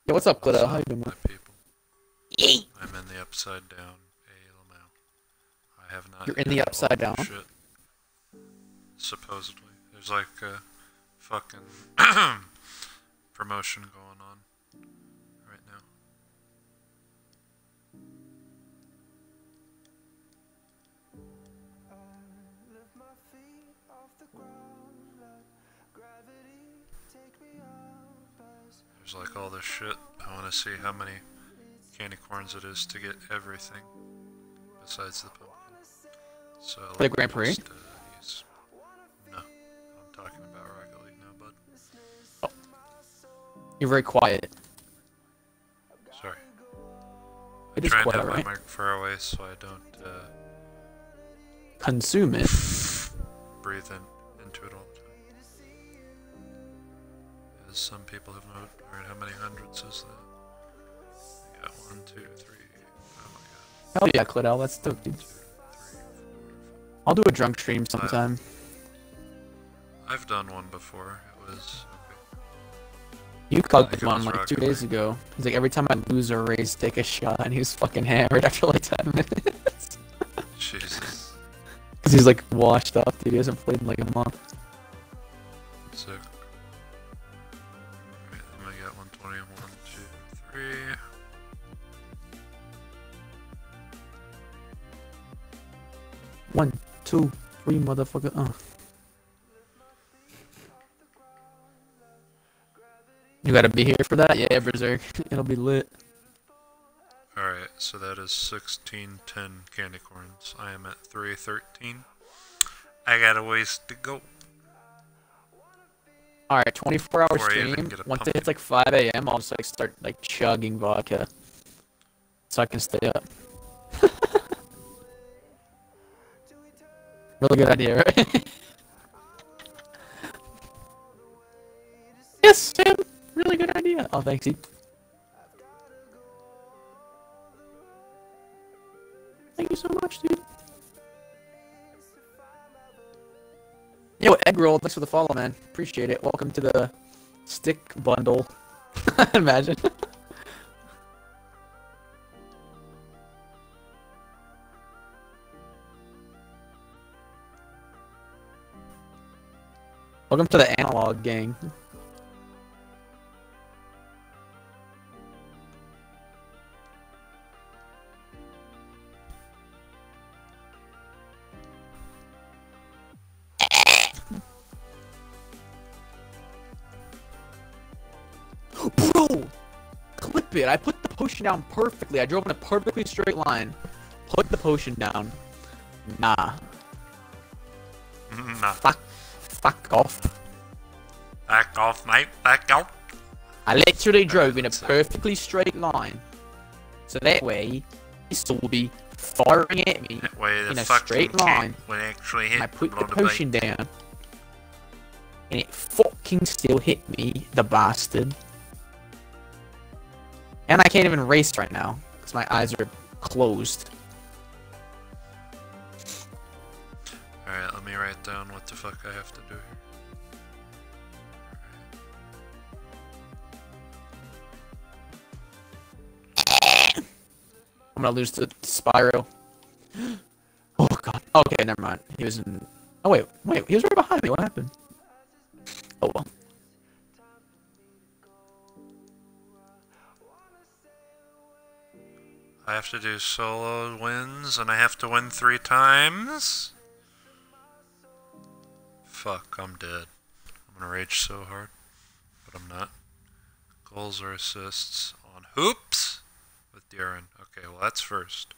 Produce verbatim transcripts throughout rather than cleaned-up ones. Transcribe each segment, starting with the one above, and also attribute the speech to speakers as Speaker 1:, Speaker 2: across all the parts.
Speaker 1: Yeah, what's up,
Speaker 2: What's
Speaker 1: Clito? How
Speaker 2: up,
Speaker 1: you doing,
Speaker 2: my
Speaker 1: man?
Speaker 2: people?
Speaker 1: Yeet.
Speaker 2: I'm in the upside down A L M L. I have not
Speaker 1: You're in
Speaker 2: hit
Speaker 1: the
Speaker 2: all
Speaker 1: upside
Speaker 2: of the
Speaker 1: down.
Speaker 2: shit. Supposedly. There's like a fucking promotion going on right now. There's like all this shit. I want to see how many candy corns it is to get everything besides the pumpkin. So
Speaker 1: For the
Speaker 2: let me
Speaker 1: Grand Prix?
Speaker 2: just uh, use. No, I'm talking about Rocket League now, bud.
Speaker 1: Oh. You're very quiet.
Speaker 2: Sorry.
Speaker 1: It
Speaker 2: I
Speaker 1: is
Speaker 2: try and
Speaker 1: quiet,
Speaker 2: have my
Speaker 1: right?
Speaker 2: mic far away so I don't uh,
Speaker 1: Consume it.
Speaker 2: breathe in, into it all the time. As some people have noted, alright, how many hundreds is that? I got one, two, three. Oh my god.
Speaker 1: Hell yeah, Clito. Let's do it, dude. I'll do a drunk stream sometime.
Speaker 2: I've done one before. It was okay.
Speaker 1: You called
Speaker 2: Like it
Speaker 1: one
Speaker 2: was
Speaker 1: like
Speaker 2: Rocket
Speaker 1: two days
Speaker 2: League.
Speaker 1: ago. He's like, every time I lose a race, take a shot, and he was fucking hammered after like ten minutes.
Speaker 2: Jesus.
Speaker 1: Because he's like washed up, dude. He hasn't played in like a month.
Speaker 2: Sick. Alright, then I got one twenty, one, two, three.
Speaker 1: One, two, three, motherfucker. Uh. You gotta be here for that? Yeah, Berserk. It'll be lit.
Speaker 2: Alright, so that is sixteen ten candy corns. I am at three thirteen. I got a ways to go.
Speaker 1: Alright, twenty-four hour
Speaker 2: Before I even
Speaker 1: stream.
Speaker 2: get a
Speaker 1: Once it
Speaker 2: pumpkin.
Speaker 1: hits like five A M, I'll just like start like chugging vodka. So I can stay up. Really good idea, right? Yes, Sam. Really good idea. Oh, thanks, Eve. Thank you so much, dude. Yo, Eggroll, thanks for the follow, man. Appreciate it. Welcome to the stick bundle. Imagine. Welcome to the analog gang. Bro! Clip it. I put the potion down perfectly. I drove in a perfectly straight line. Put the potion down. Nah.
Speaker 2: Nah.
Speaker 1: Fuck. Fuck off.
Speaker 2: Back off, mate. Back off.
Speaker 1: I literally drove
Speaker 2: Alright,
Speaker 1: in a
Speaker 2: let's see.
Speaker 1: perfectly straight line. So that way, this will be firing at me
Speaker 2: That way the
Speaker 1: in a
Speaker 2: fucking
Speaker 1: straight
Speaker 2: cat
Speaker 1: line.
Speaker 2: would actually hit
Speaker 1: I put
Speaker 2: below
Speaker 1: the
Speaker 2: bait.
Speaker 1: potion down. And it fucking still hit me, the bastard. And I can't even race right now, because my eyes are closed.
Speaker 2: Alright, let me write down what the fuck I have to do here.
Speaker 1: I'm gonna lose to Spyro. Oh god. Okay, never mind. He was in... Oh wait, wait, he was right behind me. What happened? Oh well.
Speaker 2: I have to do solo wins, and I have to win three times? Fuck, I'm dead. I'm gonna rage so hard, but I'm not. Goals or assists on hoops with Darren. Okay, well that's first.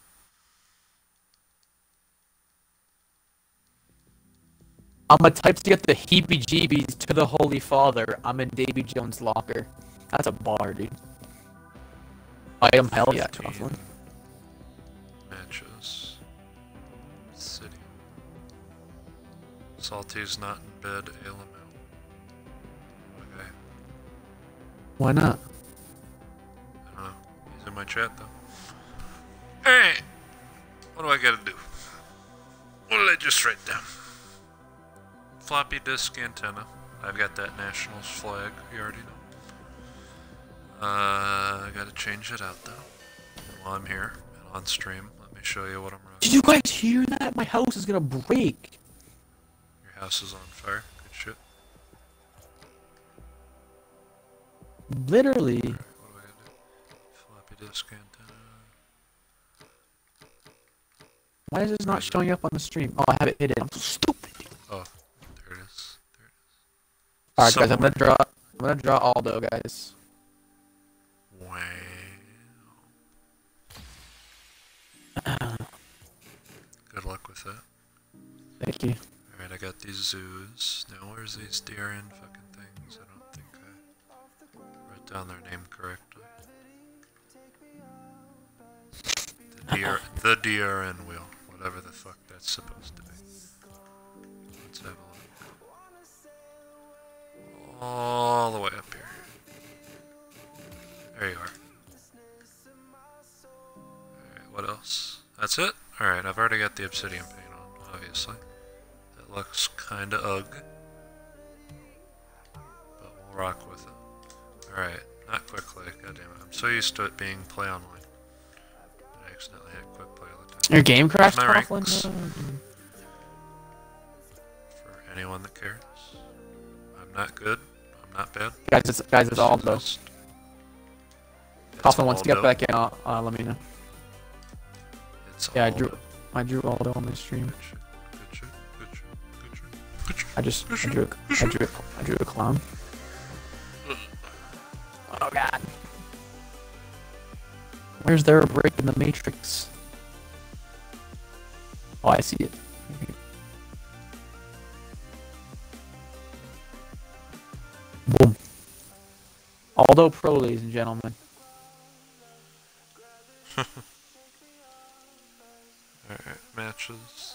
Speaker 1: I'm a type to get the heebie-jeebies to the Holy Father. I'm in Davy Jones' locker. That's a bar, dude. Item hell yeah, Coughlin.
Speaker 2: Matches. City. Salty's not in bed. A L M L. Okay.
Speaker 1: Why not?
Speaker 2: I don't know. He's in my chat though. Hey! What do I gotta do? What did I just write down? Floppy disk antenna. I've got that Nationals flag. You already know. Uh. gotta change it out though. And while I'm here and on stream, let me show you what I'm running.
Speaker 1: Did you guys hear that? My house is gonna break.
Speaker 2: Your house is on fire. Good shit.
Speaker 1: Literally.
Speaker 2: What do I gotta do? Floppy disk antenna.
Speaker 1: Why is this not showing up on the stream? Oh, I have it hidden. I'm so stupid.
Speaker 2: Oh, there it is. There it is.
Speaker 1: Alright, guys, I'm
Speaker 2: Somewhere.
Speaker 1: gonna draw. I'm gonna draw Aldo, guys.
Speaker 2: Wow. Good luck with that.
Speaker 1: Thank you.
Speaker 2: Alright, I got these zoos. Now, where's these deer in fucking things? I don't think I wrote down their name correctly. The deer, the D R N wheel. Whatever the fuck that's supposed to be. Let's have a look. All the way up here. There you are. Alright, what else? That's it? Alright, I've already got the obsidian paint on, obviously. That looks kinda ugh. But we'll rock with it. Alright, not quickly, goddammit. I'm so used to it being play online. I accidentally hit quick play all the time.
Speaker 1: Your game crashed,
Speaker 2: My
Speaker 1: Coughlin?
Speaker 2: ranks.
Speaker 1: No.
Speaker 2: For anyone that cares. I'm not good. I'm not bad.
Speaker 1: Guys, it's, guys, it's Aldo.
Speaker 2: It's
Speaker 1: Coughlin wants to get
Speaker 2: Aldo.
Speaker 1: back in. Uh, uh, let me know.
Speaker 2: It's
Speaker 1: Yeah, I
Speaker 2: Aldo.
Speaker 1: drew. I drew Aldo on my stream.
Speaker 2: Good shit. Good shit. Good shit. Good shit. Good shit.
Speaker 1: I just, I drew, a, I drew, a, I drew a clown. Oh god. Where's there a break in the matrix? Oh, I see it. Boom. Aldo Pro, ladies and gentlemen.
Speaker 2: Alright, matches.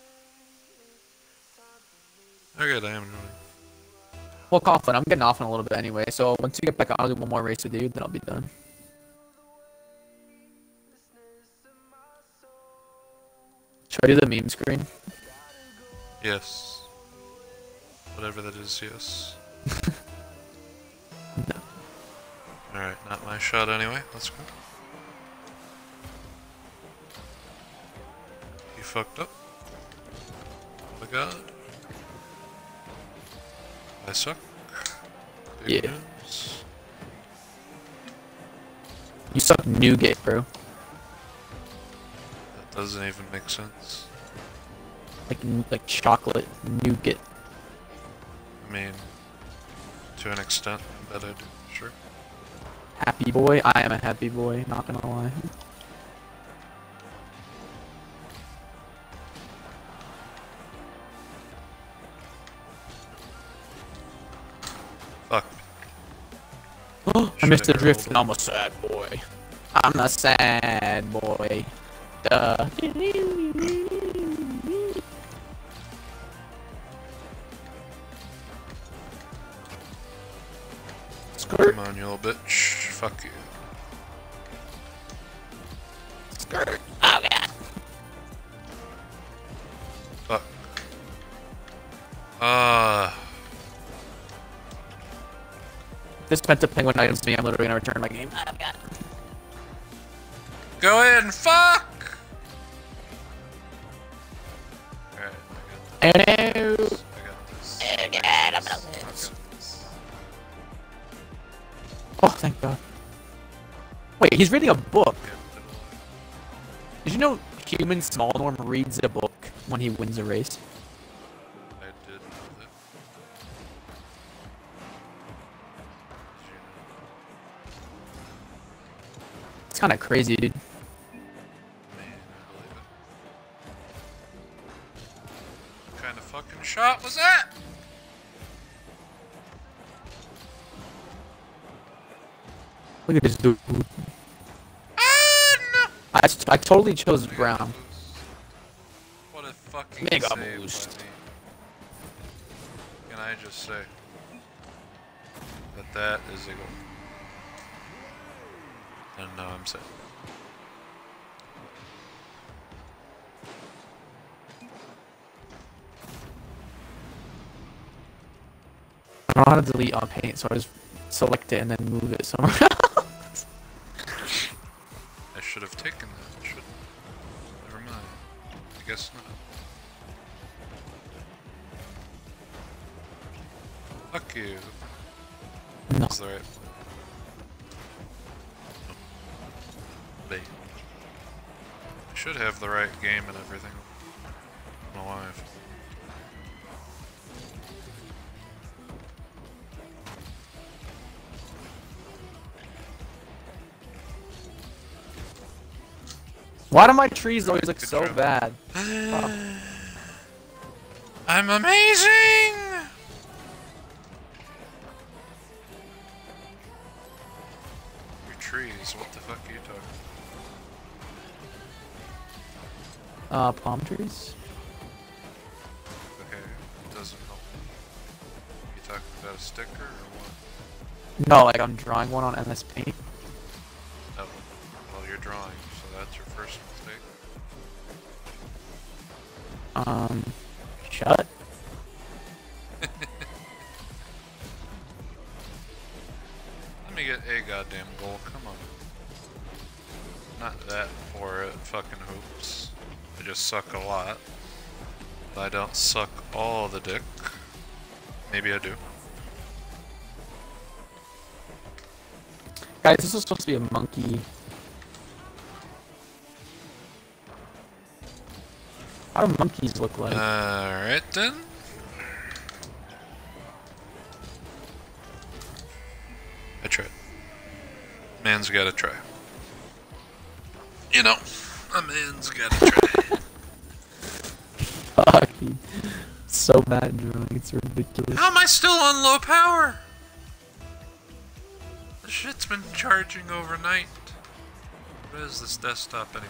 Speaker 2: Okay, I am doing.
Speaker 1: Well, Coughlin, I'm getting off in a little bit anyway, so once you get back on, I'll do one more race with you, then I'll be done. Should I do the meme screen?
Speaker 2: Yes. Whatever that is, yes.
Speaker 1: No.
Speaker 2: Alright, not my shot anyway. Let's go. You fucked up. Oh my god. I suck. Big
Speaker 1: Yeah.
Speaker 2: news.
Speaker 1: You suck nougat, bro.
Speaker 2: That doesn't even make sense.
Speaker 1: Like like chocolate nougat.
Speaker 2: I mean, to an extent, I bet I do. Sure.
Speaker 1: Happy boy. I am a happy boy. Not gonna lie.
Speaker 2: Fuck.
Speaker 1: I missed the
Speaker 2: Should've
Speaker 1: drift,
Speaker 2: rolled
Speaker 1: and I'm a sad boy. I'm a sad boy. Duh. Skirt,
Speaker 2: Come on, you little bitch. Fuck you.
Speaker 1: skirt. Oh god.
Speaker 2: Fuck. Ah.
Speaker 1: This penta penguin items to me. I'm literally gonna return my game. Oh god.
Speaker 2: Go in. Fuck. Alright, I got
Speaker 1: Hello.
Speaker 2: this. I got this.
Speaker 1: Oh god, I'm gonna
Speaker 2: I got
Speaker 1: lose.
Speaker 2: this.
Speaker 1: Oh, thank god. Wait, he's reading a book.
Speaker 2: Yeah, did I-
Speaker 1: Did you know human small norm reads a book when he wins a race?
Speaker 2: I did know that. Did you know?
Speaker 1: It's kind of crazy, dude.
Speaker 2: Man, I believe it. What kind of fucking shot was that?
Speaker 1: Look at this dude.
Speaker 2: Ah, no!
Speaker 1: I, I totally chose brown.
Speaker 2: What a fucking
Speaker 1: Mega
Speaker 2: save by
Speaker 1: boost.
Speaker 2: me. Can I just say that that is a goal? And now I'm set.
Speaker 1: I don't know how to delete on paint, so I just select it and then move it somewhere else.
Speaker 2: guess not. Fuck you.
Speaker 1: No.
Speaker 2: That's the right. They should have the right game and everything. I'm alive.
Speaker 1: Why do my trees always look
Speaker 2: Good
Speaker 1: so
Speaker 2: job.
Speaker 1: bad? Fuck.
Speaker 2: I'm amazing! Your trees, what the fuck are you talking
Speaker 1: Uh, palm trees?
Speaker 2: about? Okay, it doesn't help. You talking about a sticker or what?
Speaker 1: No, like I'm drawing one on M S Paint.
Speaker 2: Oh, well, you're drawing, so that's your first mistake.
Speaker 1: Um, shut.
Speaker 2: Let me get a goddamn goal, come on. Not that for it, fucking hoops. I just suck a lot. But I don't suck all the dick. Maybe I do.
Speaker 1: Guys, this is supposed to be a monkey. How do monkeys look like?
Speaker 2: Alright then. I tried. Man's gotta try. You know, a man's gotta try.
Speaker 1: Fuck. So bad at drawing, it's ridiculous.
Speaker 2: How am I still on low power? The shit's been charging overnight. What is this desktop anymore?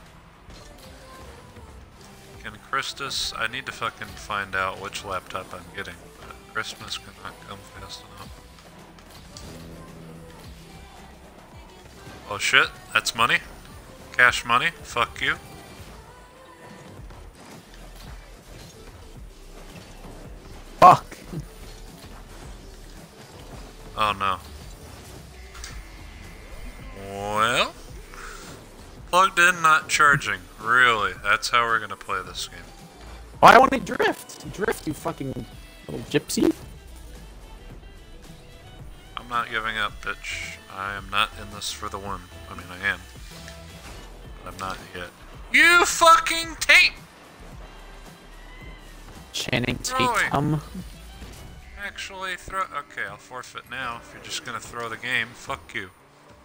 Speaker 2: Can Christus... I need to fucking find out which laptop I'm getting, but Christmas cannot come fast enough. Oh shit, that's money? Cash money? Fuck you.
Speaker 1: Fuck.
Speaker 2: Oh no. Well... Plugged in, not charging. Really? That's how we're gonna play this game.
Speaker 1: Why won't it drift? Drift, you fucking little gypsy.
Speaker 2: I'm not giving up, bitch. I am not in this for the one. I mean, I am. But I'm not yet. You fucking tape!
Speaker 1: Channing
Speaker 2: Throwing.
Speaker 1: Tatum.
Speaker 2: Actually, throw. Okay, I'll forfeit now. If you're just gonna throw the game, fuck you.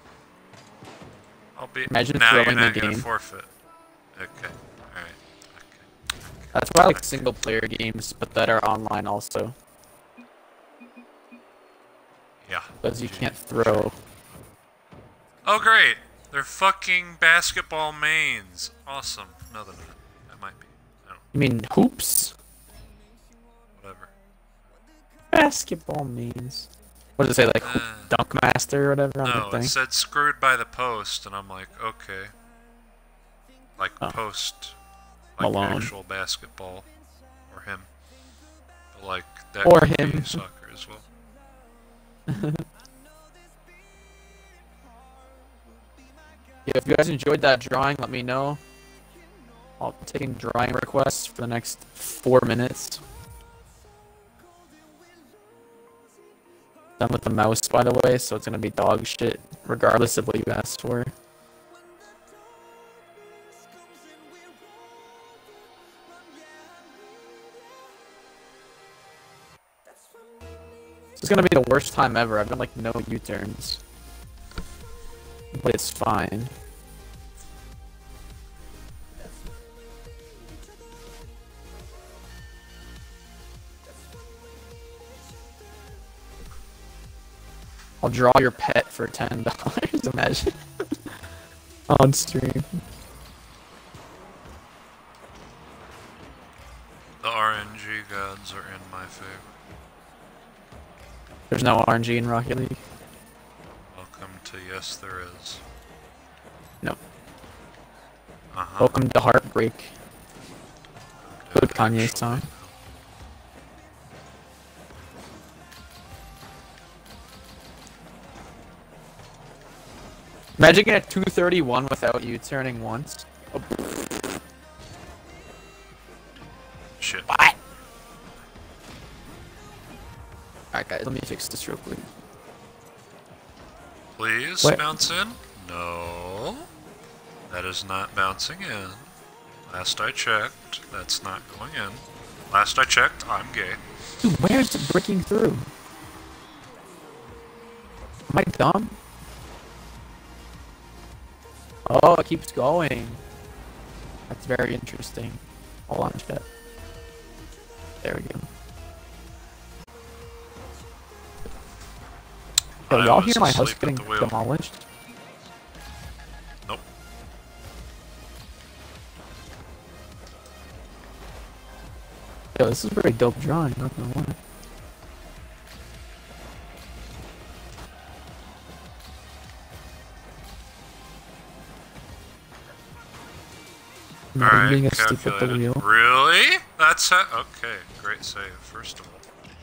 Speaker 2: I'll be.
Speaker 1: Imagine
Speaker 2: now
Speaker 1: throwing
Speaker 2: you're not
Speaker 1: the
Speaker 2: gonna
Speaker 1: game.
Speaker 2: forfeit. Okay. Alright. Okay.
Speaker 1: That's why I like single player games, but that are online also.
Speaker 2: Yeah.
Speaker 1: Because you can't throw.
Speaker 2: Oh, great! They're fucking basketball mains. Awesome. No, they're not. That might be. I don't
Speaker 1: You mean hoops?
Speaker 2: Whatever.
Speaker 1: Basketball means. What does it say, like
Speaker 2: Uh,
Speaker 1: Dunk Master or whatever on
Speaker 2: No,
Speaker 1: the
Speaker 2: it
Speaker 1: thing?
Speaker 2: said screwed by the post, and I'm like, okay. Like
Speaker 1: Oh.
Speaker 2: post, like
Speaker 1: Malone.
Speaker 2: actual basketball, or him. But like that
Speaker 1: Or
Speaker 2: could be
Speaker 1: him.
Speaker 2: soccer as well.
Speaker 1: Yeah, if you guys enjoyed that drawing, let me know. I'll be taking drawing requests for the next four minutes. Done with the mouse, by the way, so it's gonna be dog shit, regardless of what you asked for. This is gonna be the worst time ever. I've done like no U-turns. But it's fine. I'll draw your pet for ten dollars, imagine. On stream.
Speaker 2: The R N G gods are in my favor.
Speaker 1: There's no R N G in Rocket League.
Speaker 2: Welcome to Yes There Is.
Speaker 1: No.
Speaker 2: Uh-huh.
Speaker 1: Welcome to Heartbreak.
Speaker 2: Yeah,
Speaker 1: Good Kanye
Speaker 2: actually,
Speaker 1: song. Imagine getting a two thirty-one without you turning once. Oh. let me fix this real quick.
Speaker 2: Please
Speaker 1: What?
Speaker 2: bounce in. No. That is not bouncing in. Last I checked, that's not going in. Last I checked, I'm gay.
Speaker 1: Dude, where's it breaking through? Am I dumb? Oh, it keeps going. That's very interesting. Hold on, chat. There we go. Yo,
Speaker 2: I
Speaker 1: y'all
Speaker 2: was
Speaker 1: hear my house
Speaker 2: asleep at
Speaker 1: getting
Speaker 2: the wheel.
Speaker 1: demolished?
Speaker 2: Nope.
Speaker 1: Yo, this is a very dope drawing, not gonna lie. Not
Speaker 2: Alright,
Speaker 1: being asleep at the
Speaker 2: calculated.
Speaker 1: wheel.
Speaker 2: Really? That's it? Okay, great save, first of all.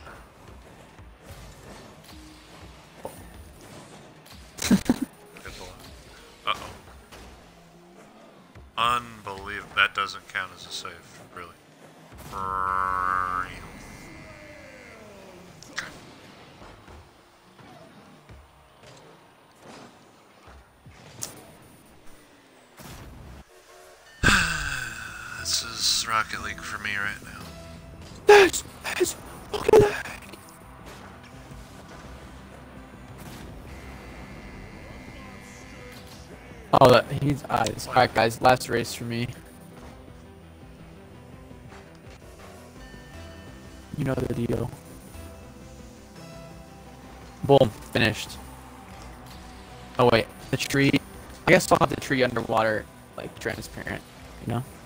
Speaker 2: Uh-oh. Unbelievable. That doesn't count as a save, really. Okay. This is Rocket League for me right now.
Speaker 1: This is Rocket League! Oh, that, he's eyes. Alright, guys, last race for me. You know the deal. Boom, finished. Oh, wait, the tree. I guess I'll have the tree underwater, like, transparent, you know?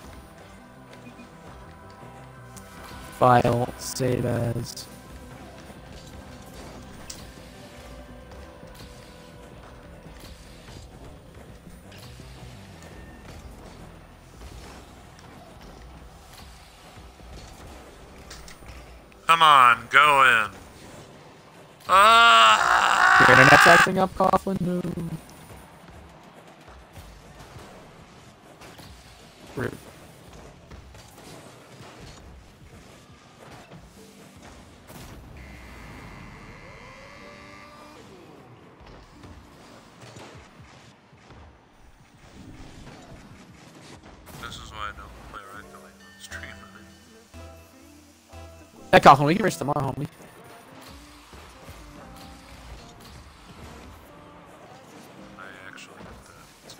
Speaker 1: File, save as.
Speaker 2: Come on, go in. Ah!
Speaker 1: Your internet's acting up, Coughlin? No. Rude.
Speaker 2: This is why I don't play Rocket League on stream.
Speaker 1: Hey, Coughlin, we can race tomorrow, homie.
Speaker 2: I actually get that.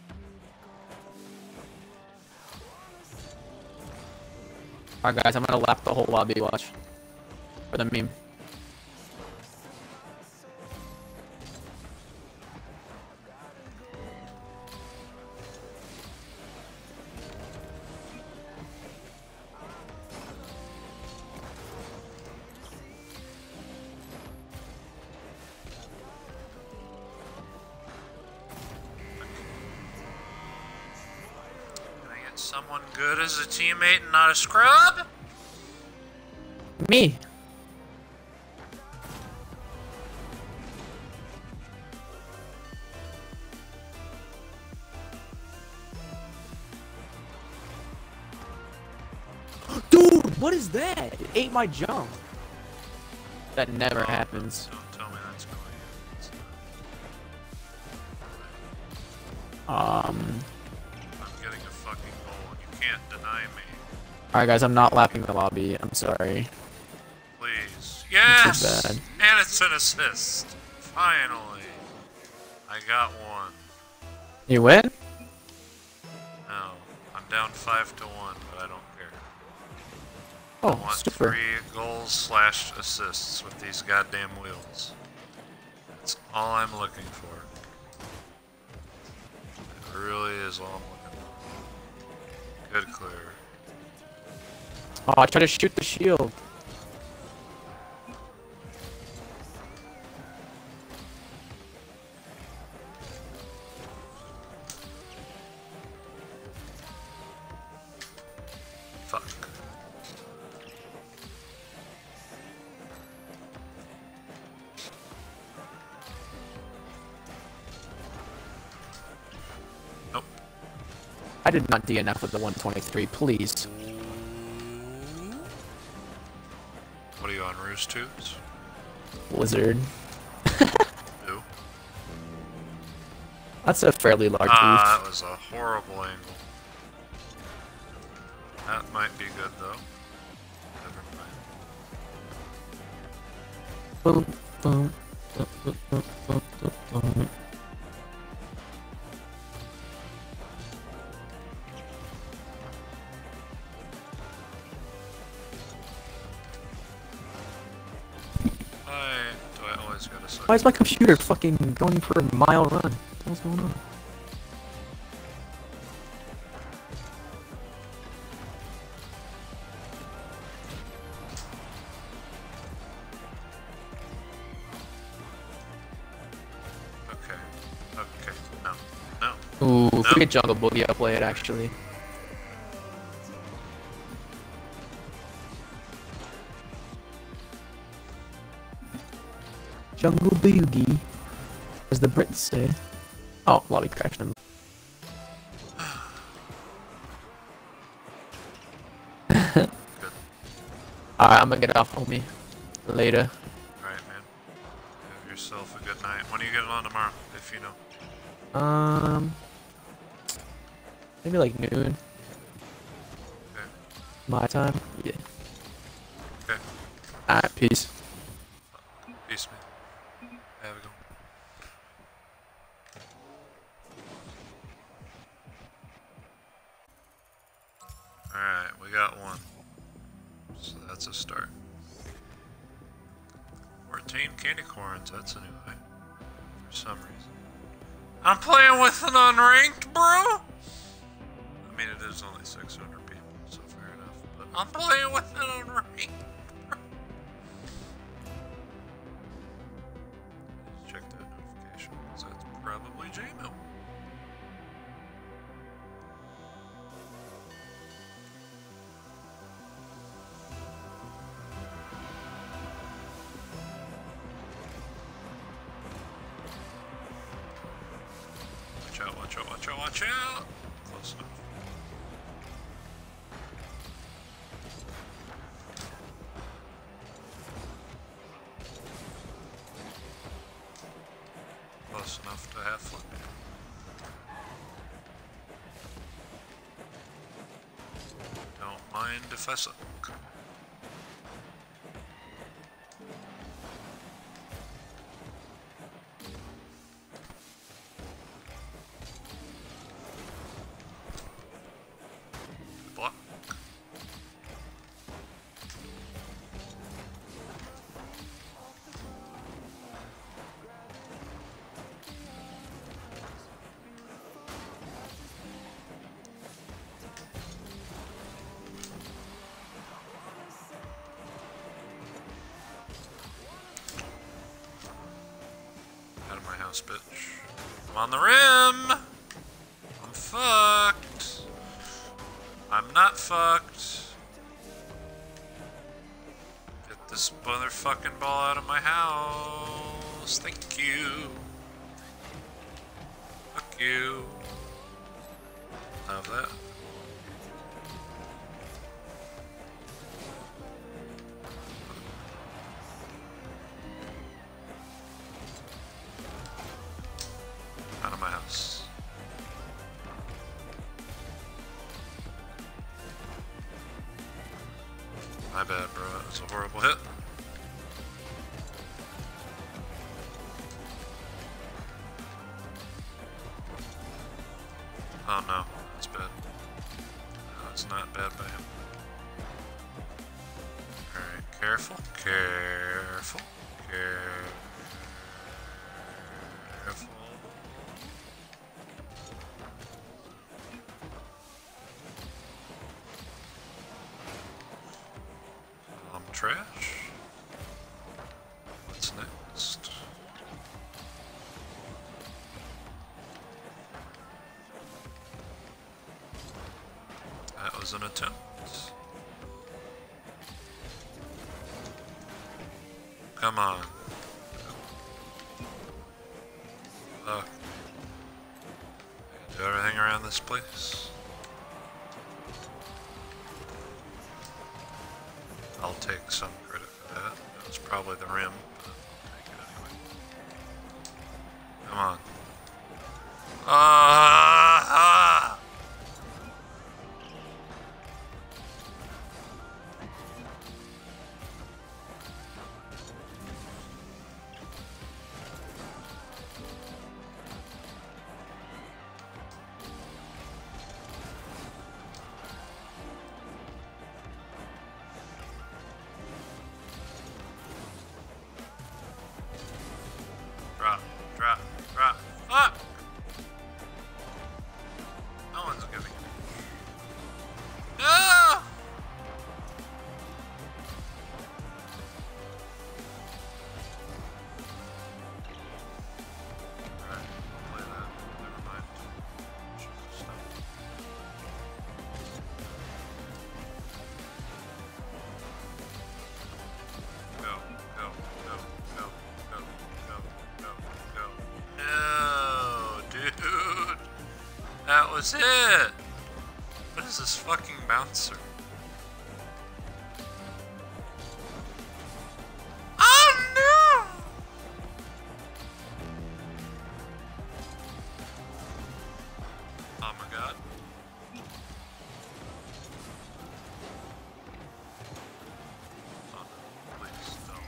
Speaker 1: Alright, guys, I'm gonna lap the whole lobby, watch. For the meme.
Speaker 2: Can I get someone good as a teammate and not a scrub?
Speaker 1: Me! Dude, what is that? It ate my jump. That never
Speaker 2: Oh,
Speaker 1: happens.
Speaker 2: Don't tell me that's going in. It's
Speaker 1: Um.
Speaker 2: not. I'm getting a fucking goal and you can't deny me.
Speaker 1: Alright, guys, I'm not lapping the lobby. I'm sorry.
Speaker 2: Please. Yes!
Speaker 1: bad.
Speaker 2: And it's an assist. Finally. I got one.
Speaker 1: You win?
Speaker 2: No. I'm down five to one, but I don't care. I
Speaker 1: Oh,
Speaker 2: want
Speaker 1: super.
Speaker 2: three goals slash assists with these goddamn wheels. That's all I'm looking for. It really is all I'm looking for. Good clear.
Speaker 1: Oh, I tried to shoot the shield.
Speaker 2: Fuck. Nope.
Speaker 1: I did not D N F with the one twenty-three, please.
Speaker 2: What are you on, Roost Tubes?
Speaker 1: Blizzard.
Speaker 2: Who?
Speaker 1: That's a fairly large
Speaker 2: Ah,
Speaker 1: roof.
Speaker 2: that was a horrible angle. That might be good though. Never mind.
Speaker 1: Boom, boom, boom, boom, boom, boom, boom, boom.
Speaker 2: Why do I always gotta suck?
Speaker 1: Why is my computer fucking going for a mile run? What's going on?
Speaker 2: Okay. Okay. No. No.
Speaker 1: Ooh,
Speaker 2: No.
Speaker 1: forget Jungle Boogie, I'll play it actually. Jungle Boogie, as the Brits say. Oh, lobby crashed him.
Speaker 2: Good.
Speaker 1: Alright, I'm gonna get off, homie. Later.
Speaker 2: Alright, man. Have yourself a good night. When are you getting on tomorrow? If you know.
Speaker 1: Um, maybe like noon.
Speaker 2: Okay.
Speaker 1: My time. Yeah.
Speaker 2: Okay.
Speaker 1: Alright, peace.
Speaker 2: Peace, man. Have a good one. Alright, we got one. So that's a start. fourteen candy corns, that's a new high. For some reason. I'm playing with an unranked, bro! I mean, it is only six hundred people, so fair enough. But I'm playing with an unranked, bro. Check that notification, because that's probably J-Mill. Watch out, watch out, watch out, watch out! Close enough. Close enough to have fun. Don't mind if I suck. Block. Out of my house, bitch. I'm on the rim! I'm fucked. I'm not fucked. Get this motherfucking ball out of my house. Thank you. Fuck you. Have that. Out of my house. My bad, bro. That was a horrible hit. Oh no, that's bad. No, it's not bad by him. Alright, careful, careful, careful. Um, trash. What's next? That was an attempt. Come on. Fuck. Do everything around this place. I'll take some credit for that. That was probably the rim, but Ah! Drop, drop, drop. Fuck! No one's giving it. No! Alright, I'll play that. Never mind. Jesus, stop. Go, go, go, go, go, go, go, go. No, dude. That was it. What is this fucking bouncer? Oh no! Oh my god. Oh no, please don't.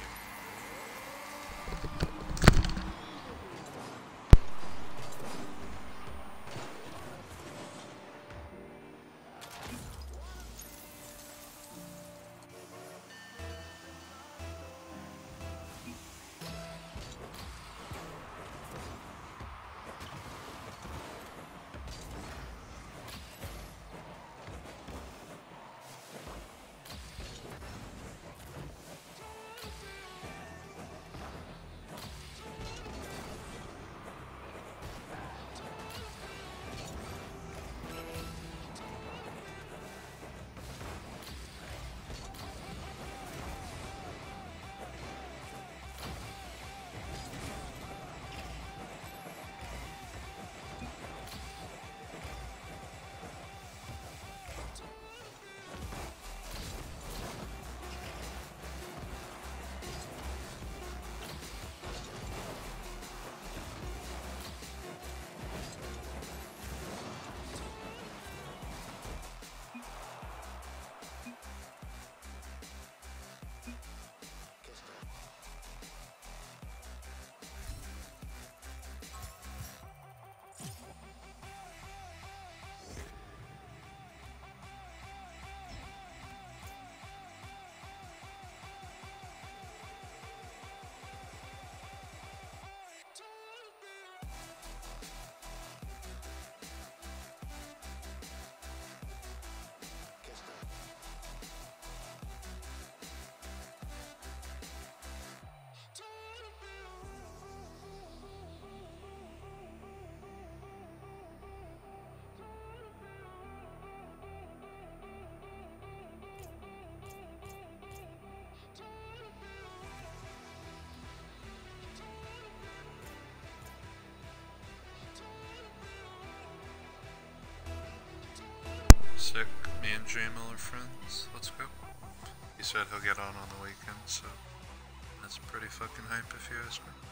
Speaker 2: Sick. Me and J Mill are friends. Let's go. He said he'll get on on the weekend, so that's pretty fucking hype if you ask me.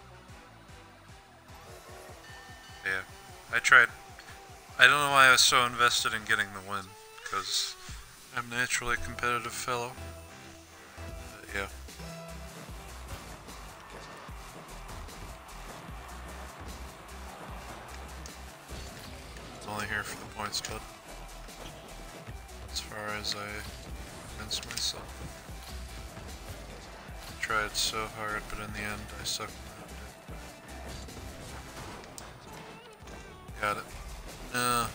Speaker 2: Yeah, I tried. I don't know why I was so invested in getting the win, because I'm naturally a competitive fellow. But yeah. I'm only here for the points, bud. As far as I convinced myself. I tried so hard, but in the end, I sucked. Got it. Uh,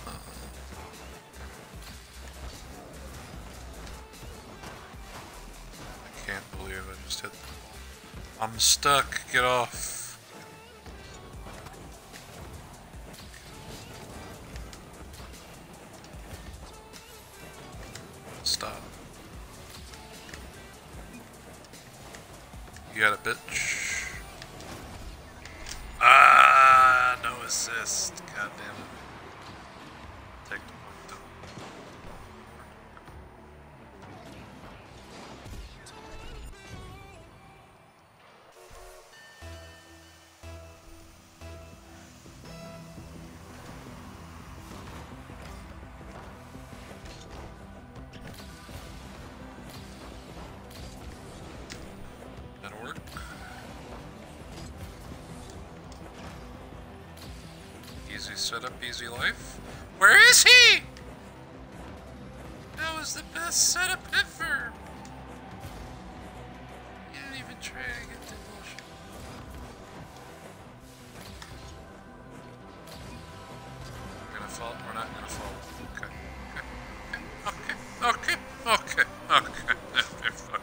Speaker 2: I can't believe I just hit the ball. I'm stuck. Get off. Stop. You got it, bitch. Ah, no assist. God damn it. Take the point though. Easy setup, easy life. Where is he? That was the best setup ever. You didn't even try to get the bullshit. We're gonna fall. We're not gonna fall. Okay. Okay. Okay. Okay. Okay. Okay. Fuck.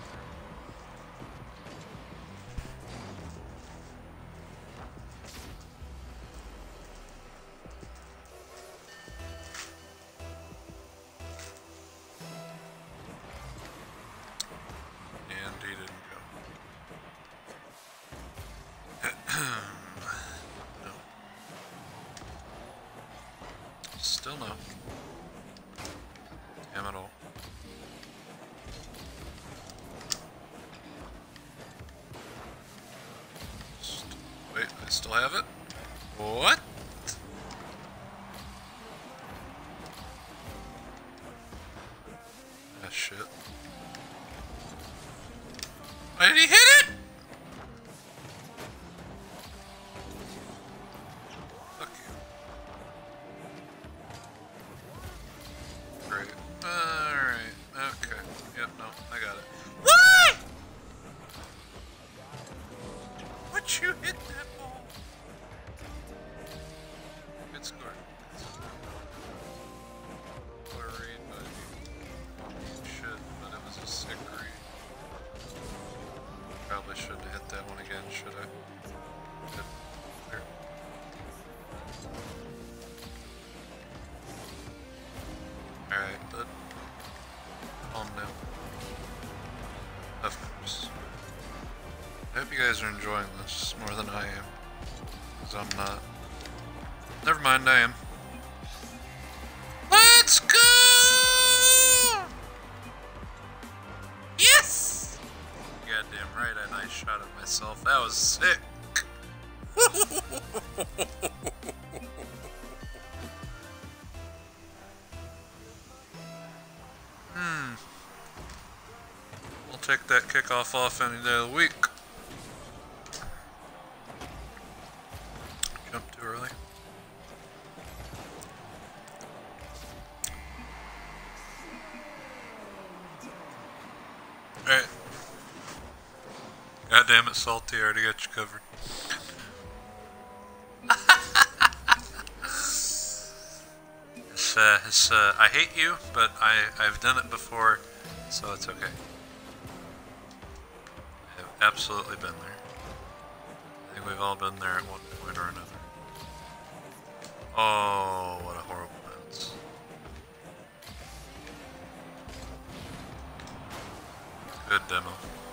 Speaker 2: And he didn't go. No. Still no. Damn it all. St wait, I still have it? What? Ah, shit. Why did he hit it? Fuck you. Great. Alright. Okay. Yep, no, I got it. What? Would you hit that ball? Good score. Or read, but you should, but it was a sick read. Probably should have hit that one again, should I? Good. There. Alright, but calm down. Of course. I hope you guys are enjoying this more than I am. Because I'm not. Never mind, I am. Let's go! Yes! Goddamn right, I nice shot at myself. That was sick. Hmm. We'll take that kickoff off any day of the week. Jump too early. Alright. God damn it, Salty, I already got you covered. it's, uh, it's, uh, I hate you, but I, I've done it before, so it's okay. I've absolutely been there. I think we've all been there at one point or another. Oh, what a horrible bounce. Good demo.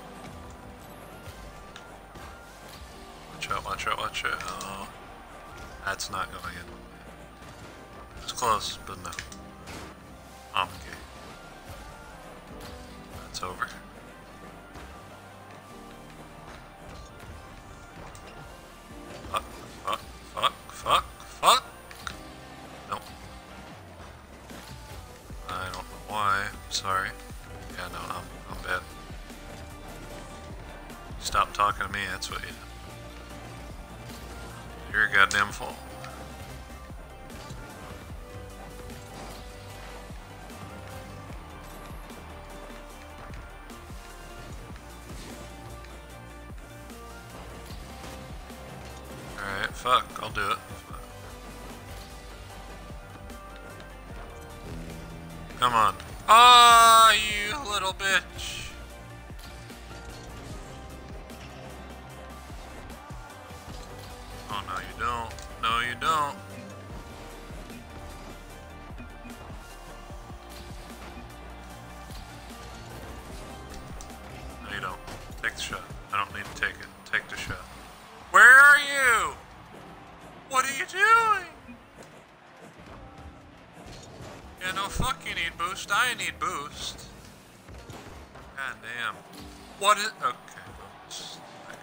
Speaker 2: Watch out, watch out, watch out. Oh, that's not going in. It's close, but no. I'm gay. That's over. Fuck, fuck, fuck, fuck, fuck. Nope. I don't know why. I'm sorry. Yeah, no, I'm, I'm bad. Stop talking to me, that's what you do. You're a goddamn fool. Alright, fuck, I'll do it. Fuck. Come on. Ah, oh, you little bitch. Oh, no, you don't. No, you don't. No, you don't. Take the shot. I don't need to take it. Take the shot. Where are you? What are you doing? Yeah, no, fuck you need boost. I need boost. God damn. What is... Okay. Oops.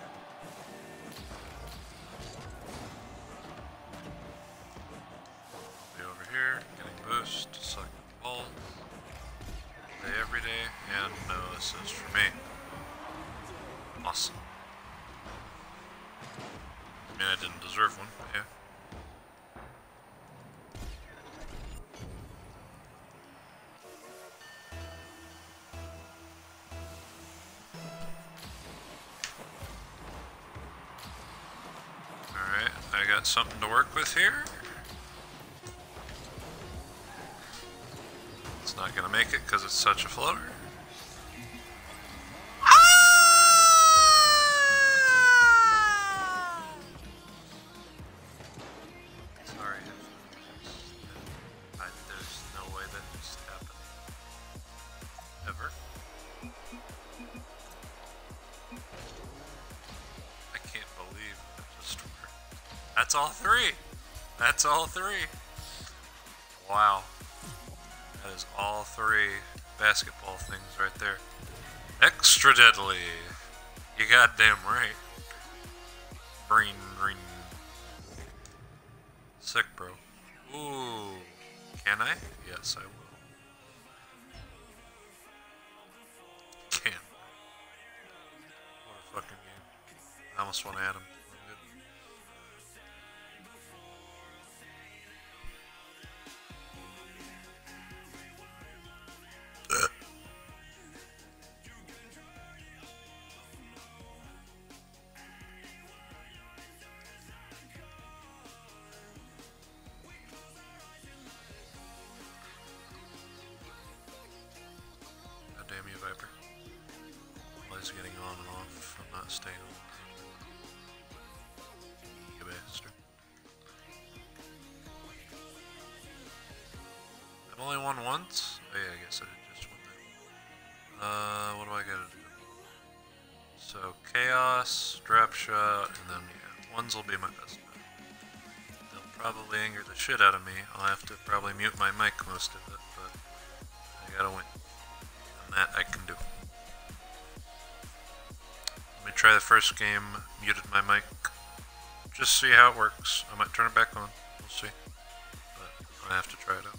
Speaker 2: Be over here, getting boost, sucking balls. Day every day, and no assist for me. Awesome. I mean, I didn't deserve one, but yeah. got something to work with here. It's not gonna make it because it's such a floater. Sorry if I, there's no way that just happened. Ever. I can't believe that just worked. That's all three! That's all three! Wow. That is all three basketball things right there. Extra deadly! You goddamn right. Green, green. Sick, bro. Ooh. Can I? Yes, I will. Can. What a fucking game. I almost want to add him. Damn you, Viper. Always getting on and off. I'm not staying on. You bastard. I've only won once? Oh yeah, I guess I did just win that. Uh, what do I gotta do? So, Chaos, Drop Shot, and then, yeah, ones will be my best bet. They'll probably anger the shit out of me. I'll have to probably mute my mic most of it, but I gotta win. That I can do. Let me try the first game, muted my mic, just see how it works. I might turn it back on, we'll see, but I have to try it out.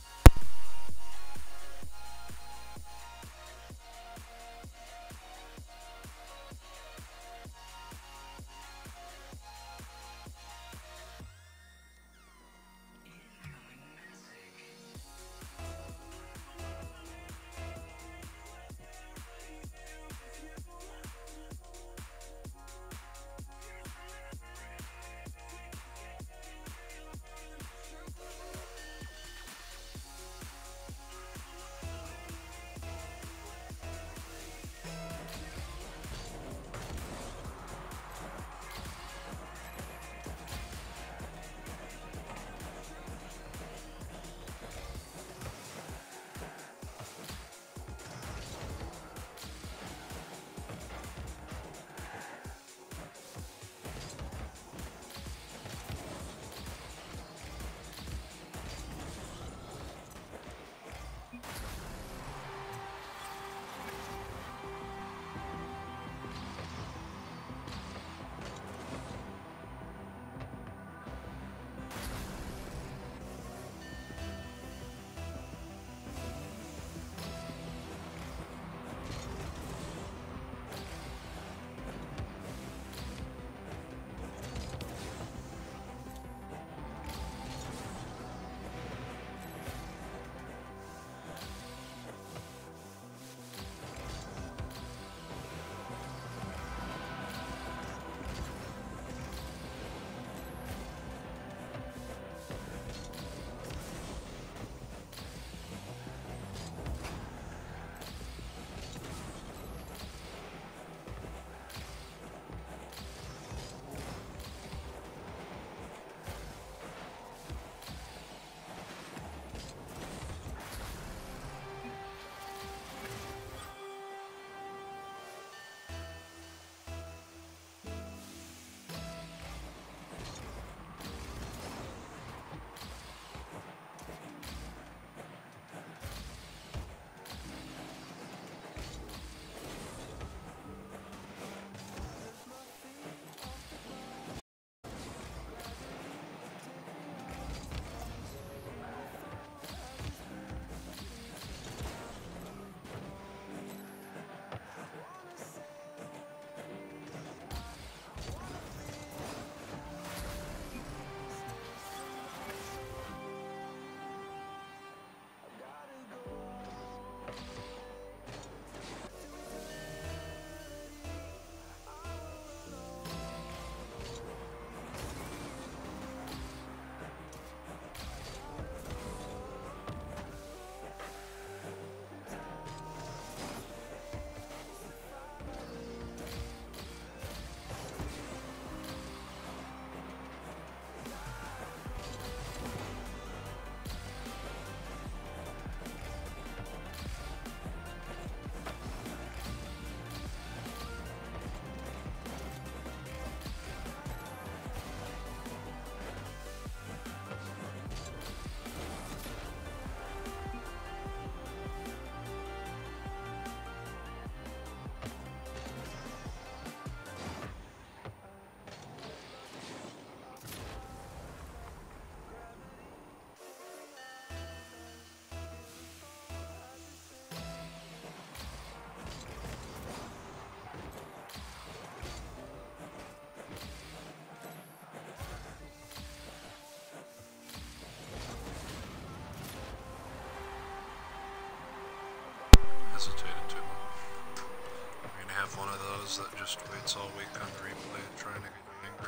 Speaker 2: of those that just waits all week on the replay trying to get you angry.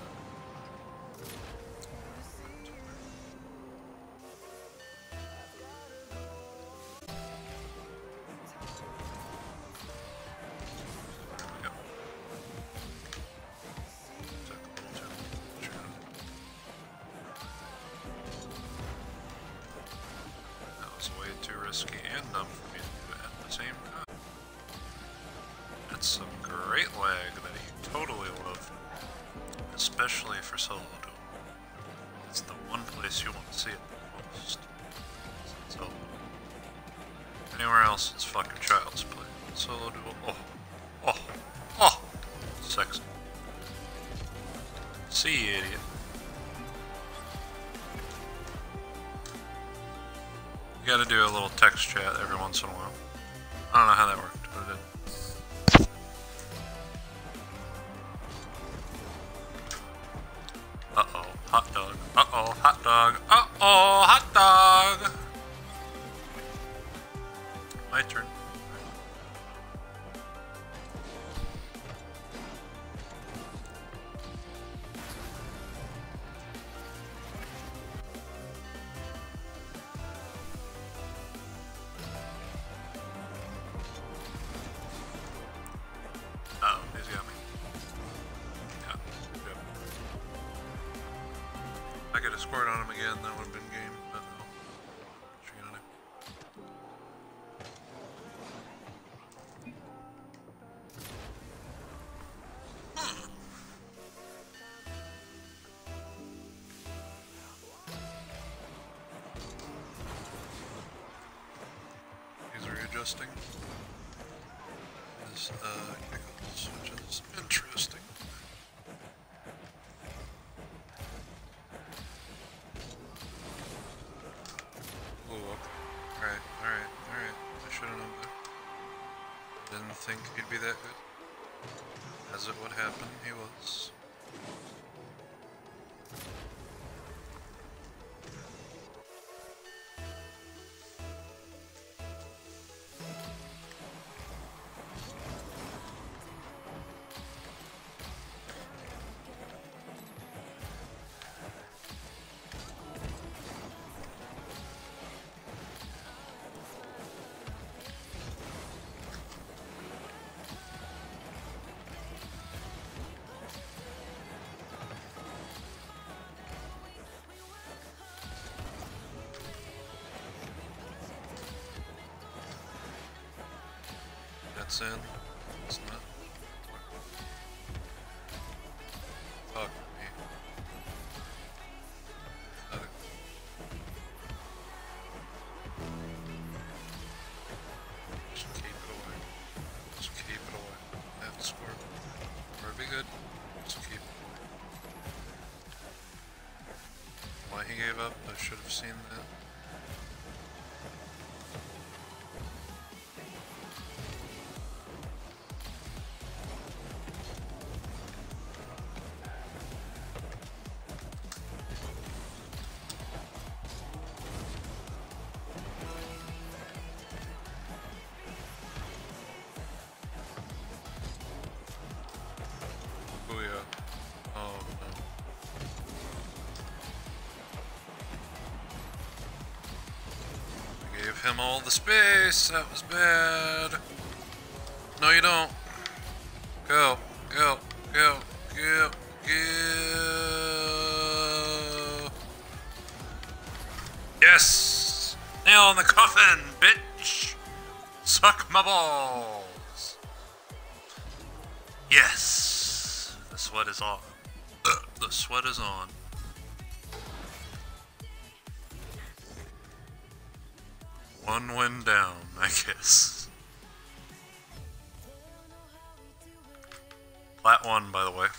Speaker 2: Gotta do a little text chat every once in a while. I don't know how that worked, but it did. Uh-oh, hot dog. Uh-oh, hot dog. Uh-oh, hot dog! My turn. Adjusting his uh, giggles, which is interesting. Ooh, alright, alright, alright. I should have known that. Didn't think he'd be that good. As it would happen, he was. In. It's not. Fuck me. Not a... Just keep it away. Just keep it away. That's score. Or be good. Just keep it away. Why he gave up? I should have seen that. Him all the space, that was bad. No, you don't. Go, go, go, go, go. Yes! Nail in the coffin, bitch! Suck my balls. Yes! The sweat is on. The sweat is on. One win down, I guess. Plat one, by the way.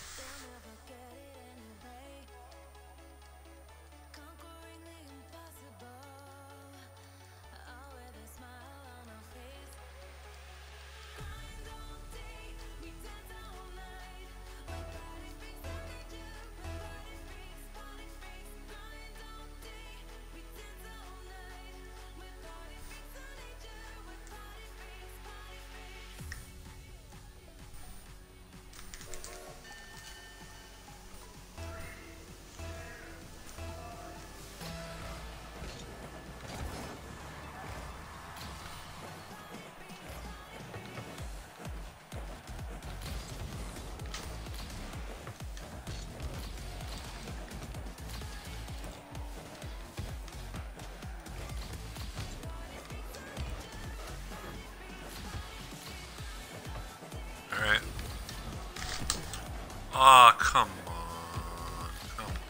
Speaker 2: Aw, oh, come on. Come on.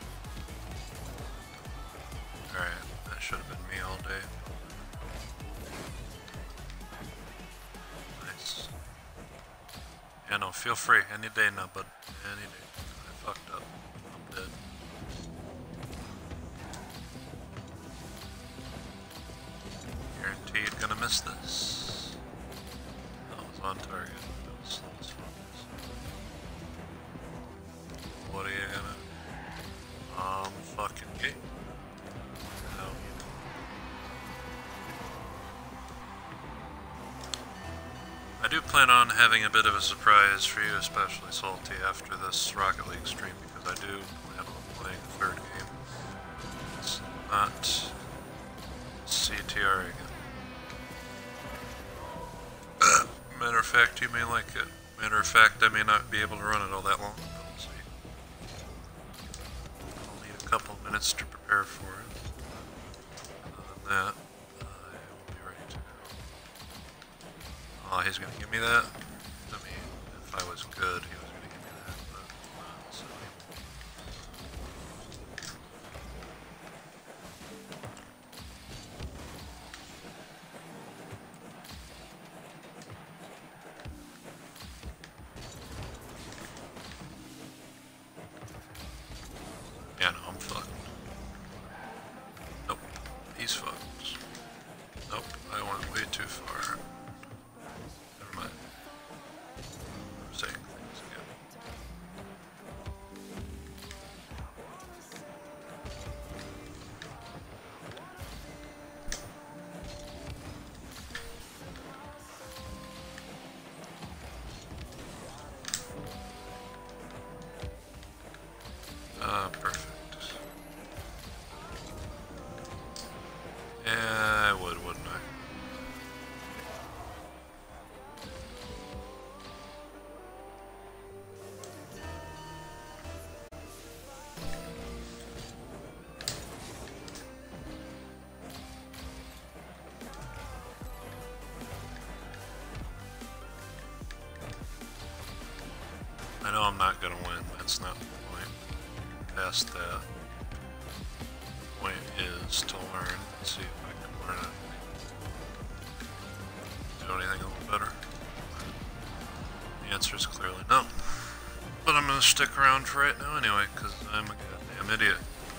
Speaker 2: Alright, that should have been me all day. Nice. Yeah, no, feel free. Any day now, bud. Any day. I fucked up. I'm dead. Guaranteed gonna miss this. That was on target. That was, that was focused. What are you gonna... Um, fucking gate. No. I do plan on having a bit of a surprise for you, especially Salty, after this Rocket League stream, because I do plan on playing a third game. It's not C T R again. Matter of fact, you may like it. Matter of fact, I may not be able to run it all that long, but we'll see. I'll need a couple minutes to prepare for it. Other than that, I will be ready to go. Oh, he's gonna give me that? I mean, if I was good, he was gonna give me that, but not, so he won't. Yeah, no, I'm fucked. Nope, he's fucked. Nope, I went way too far. Never mind. I'm saying things again. Ah, uh, perfect. Yeah, I would, wouldn't I? I know I'm not gonna win, that's not the point. Past that. The point is to learn and see if I can learn it. Do anything a little better? The answer is clearly no. But I'm gonna stick around for right now anyway, because I'm a goddamn idiot.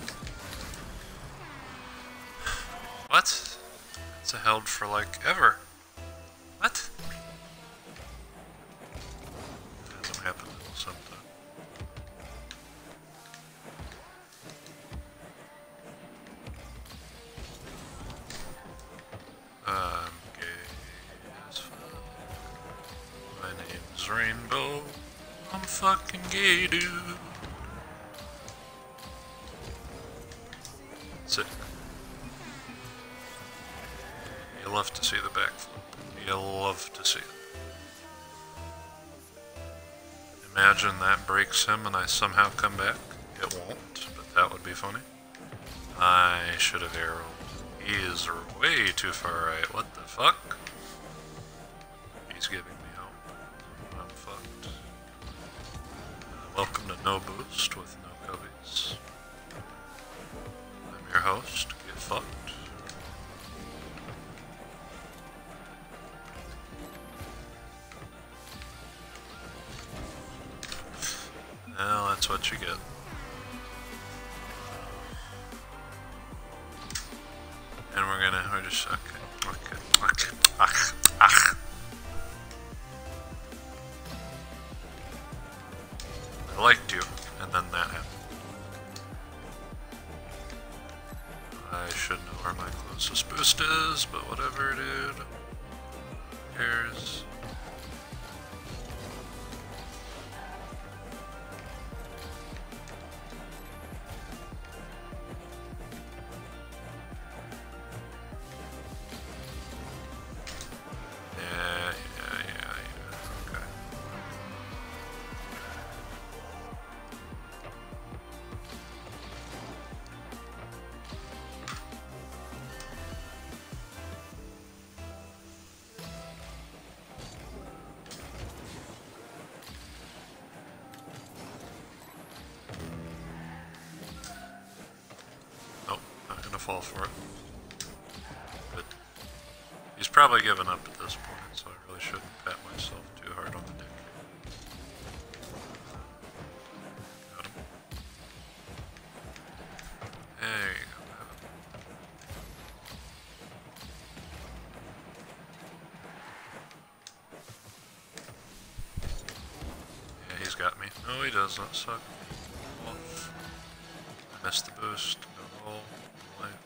Speaker 2: What? It's a held for like ever. What? It doesn't happen until sometime. I'm gay as fuck. My name's Rainbow. I'm fucking gay, dude. Sick. You love to see the backflip. You love to see it. Imagine that breaks him and I somehow come back. It won't, but that would be funny. I should have arrowed. He is way too far right. What the fuck? He's giving me hope. I'm fucked. Uh, welcome to No Boost with No Covies. I'm your host. Get fucked. Well, that's what you get. And we're gonna, we're just, okay, okay, okay, ach, ach. I liked you, and then that happened. I should know where my closest boost is, but whatever, dude. Who cares? fall for it. But he's probably given up at this point, so I really shouldn't pat myself too hard on the dick. Got him. There you go. Yeah, he's got me. No, he doesn't. Suck. Off. Missed the boost. No roll. No light.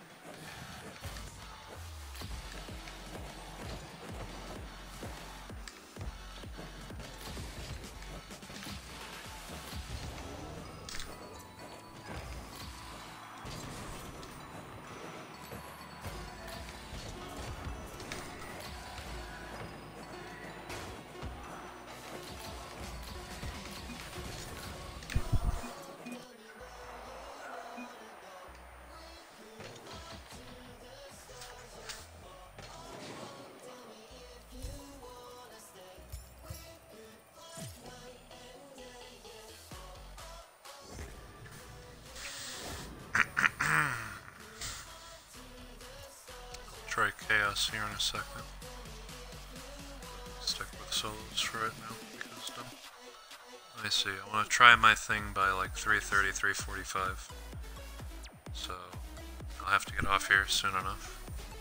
Speaker 2: Try chaos here in a second. Stick with solos for right now because um, let me see. I want to try my thing by like three thirty, three forty-five. So I'll have to get off here soon enough.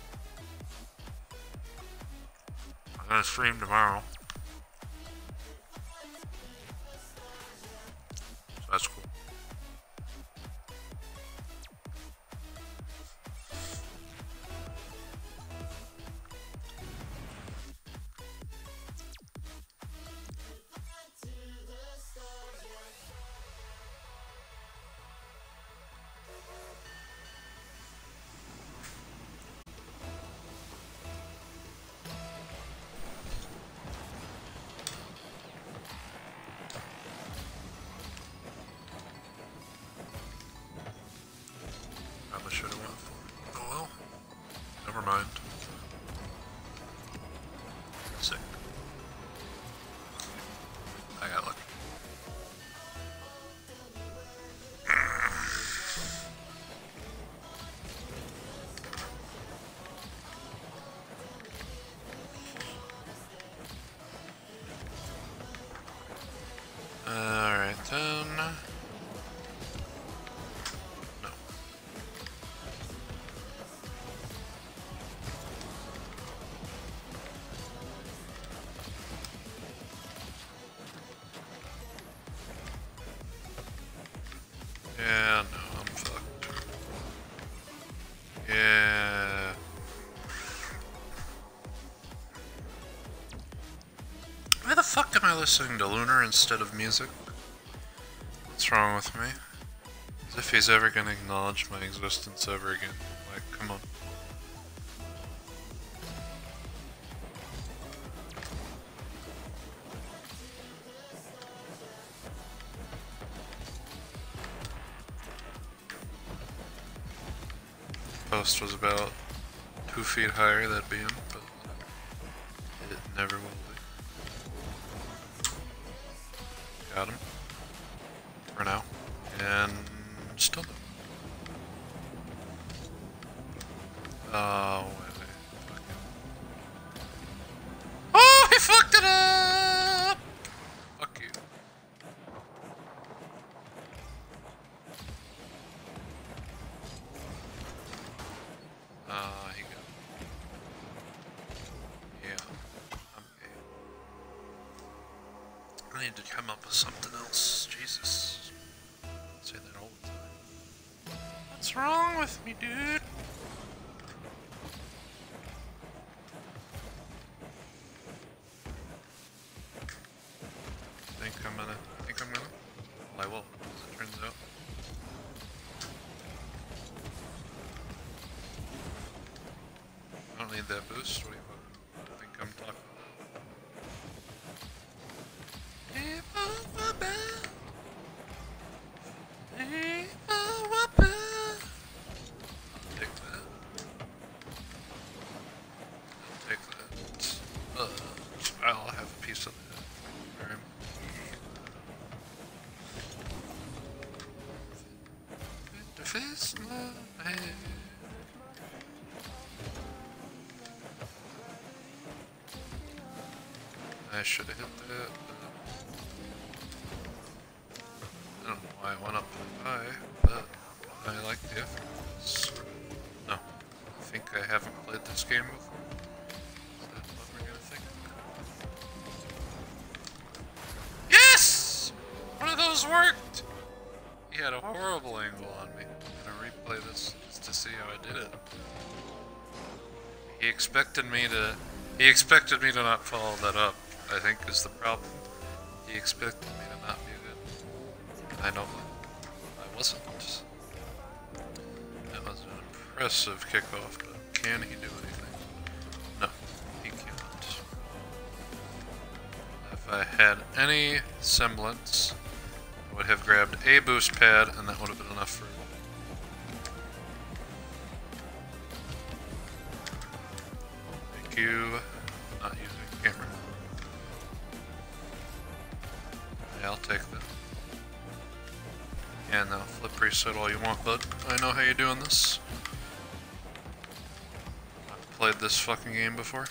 Speaker 2: I'm gonna stream tomorrow. So that's cool. Probably should have went for it. Oh well. Never mind. Sick. I got lucky. Alright then. No. Yeah, no, I'm fucked. Yeah. Why the fuck am I listening to Lunar instead of music? What's wrong with me? As if he's ever gonna acknowledge my existence ever again. Like, come on. Post was about two feet higher, that'd be him, but it never will be. Got him. For now. And still no. Oh, wait, wait. Fuck it. Oh, he fucked it up! Fuck you. Uh, he got. Yeah. Okay. I need to come up with something else. Jesus. I say that all the time. What's wrong with me, dude? Think I'm gonna. Think I'm gonna? Well, I will, as it turns out. I don't need that boost. What do you think I'm talking about? Take that. Take that. Uh, I'll have a piece of that. Alright. Fist love. I should have hit that. I don't know why it went up that high, but I like the effort. No, I think I haven't played this game before. Is that what we're gonna think? Yes! One of those worked! He had a horrible angle on me. I'm gonna replay this just to see how I did it. He expected me to... He expected me to not follow that up, I think is the problem. He expected me to not be good. I know I wasn't. That was an impressive kickoff, but can he do anything? No, he can't. If I had any semblance, I would have grabbed a boost pad, and that would have been enough for him. Thank you. Not using camera. Yeah, I'll take that. And now flip reset all you want, bud. I know how you're doing this. I've played this fucking game before.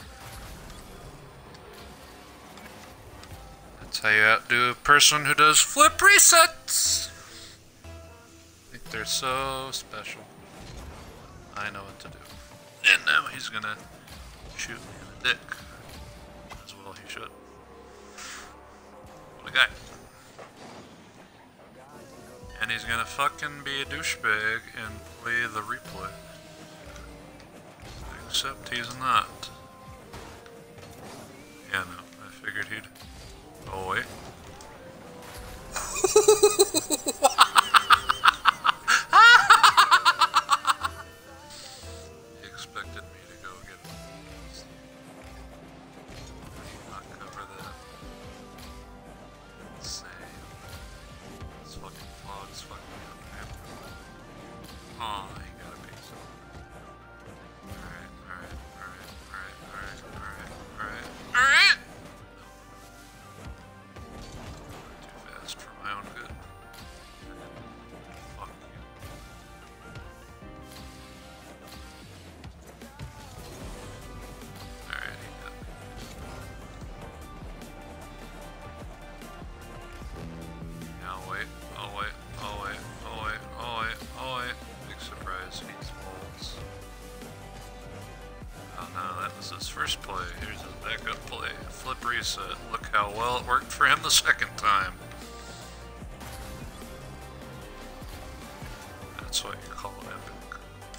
Speaker 2: That's how you outdo a person who does flip resets! I think they're so special. I know what to do. And now he's gonna shoot me in the dick. As well he should. What a guy. And he's gonna fucking be a douchebag and play the replay. Except he's not. Yeah, no, I figured he'd... Oh, wait. He expected me to go get him. Did he not cover that? Insane. This fucking vlog's fucking me up, man. Aw, he got a piece of it. Alright, alright, alright, alright, alright, alright, alright, alright! Too fast for my own good. Fuck you. Alright, he got me. I'll wait, I'll wait, I'll wait, I'll wait, I'll wait, I'll wait. Big surprise, he's molds. Oh no, that was his first play. Here's his backup play. Flip reset. Look how well it worked for him the second time. That's what you call epic.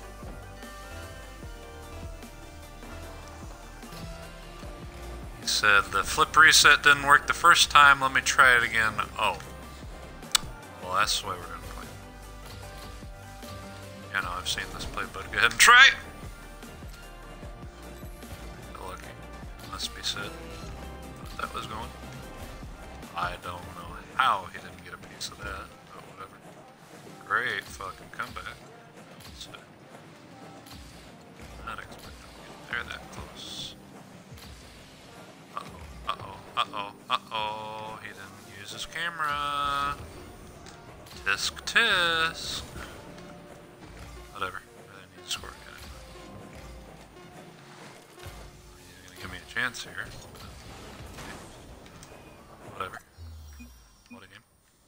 Speaker 2: He said the flip reset didn't work the first time, let me try it again. Oh. Well, that's the way we're gonna play. Yeah, no, I've seen this play, but go ahead and try it! Lucky. Must be said. But that was going. I don't know how he didn't get a piece of that, but whatever. Great fucking comeback. So, not expecting to get there that close. Uh-oh, uh-oh, uh-oh, uh-oh. He didn't use his camera. Tisk tisk. Whatever. I didn't need to score again. He's gonna give me a chance here. Whatever. What a game.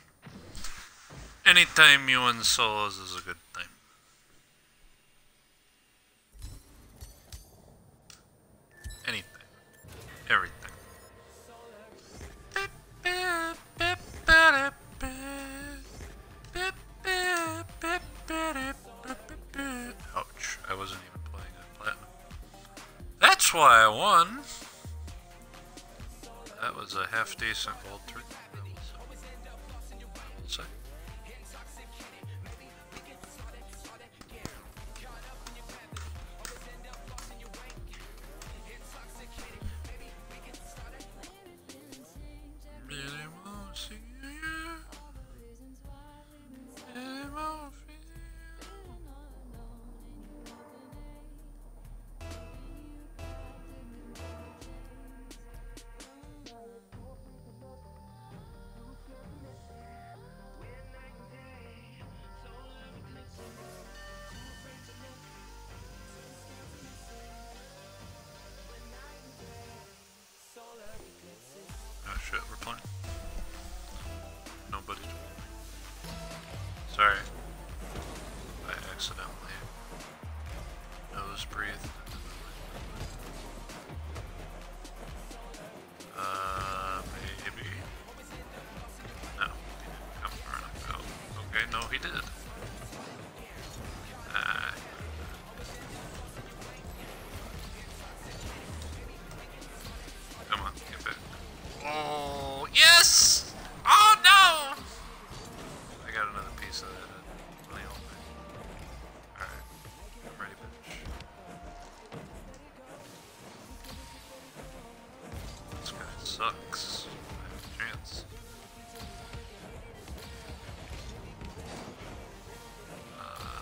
Speaker 2: Anytime you win solos is a good thing. Anything. Everything. Ouch, I wasn't even playing on platinum. That's why I won! That was a half-decent gold trick. I will say. Really won't see you. Really won't feel you. sucks. I have a chance. Uh,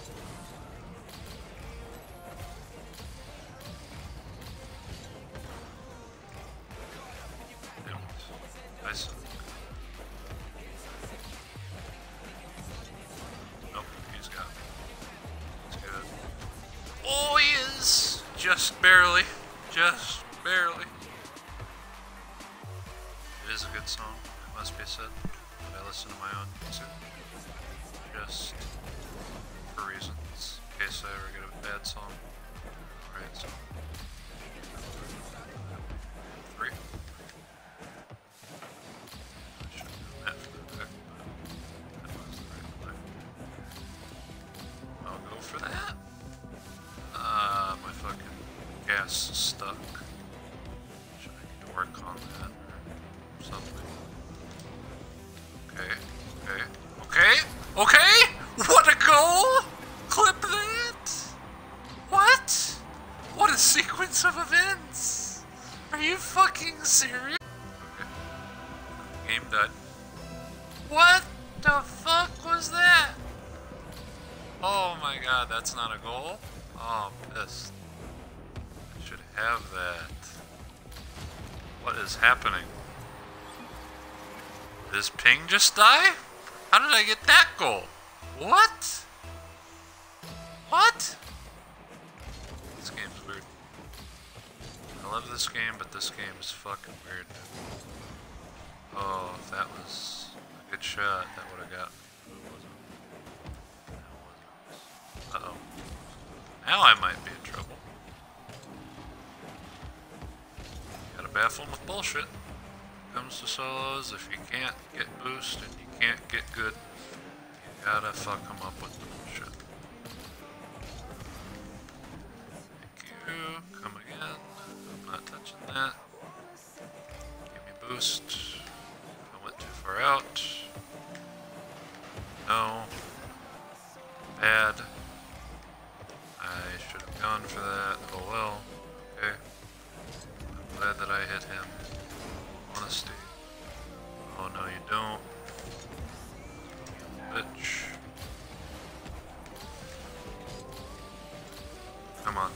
Speaker 2: damn it. I suck. Nope, he's got me. He's good. Oh, he is! Just barely. Just barely. It is a good song, it must be said. But I listen to my own music. Just for reasons. In case I ever get a bad song. Alright, so. Three. I should have done that for the pick, but that was the right play. I'll go for that. Uh, my fucking gas is stuck. Should I need to work on that or something? Okay, okay, okay, okay! What a goal! Clip that! What? What a sequence of events! Are you fucking serious? Okay. Game done. What the fuck was that? Oh my god, that's not a goal? Oh, I'm pissed. I should have that. What is happening? Did this ping just die? How did I get that goal? What? What? This game's weird. I love this game, but this game is fucking weird. Oh, if that was a good shot, that would have got me. Uh-oh. Now I might be in trouble. Gotta baffle him with bullshit. Comes to solos, if you can't get boost and you can't get good, you gotta fuck him up with the bullshit. Thank you. Come again. I'm not touching that. Give me boost. I went too far out. No. Bad. I should have gone for that. Oh well. Okay. I'm glad that I hit him. Honesty. Oh no, you don't. Bitch. Come on.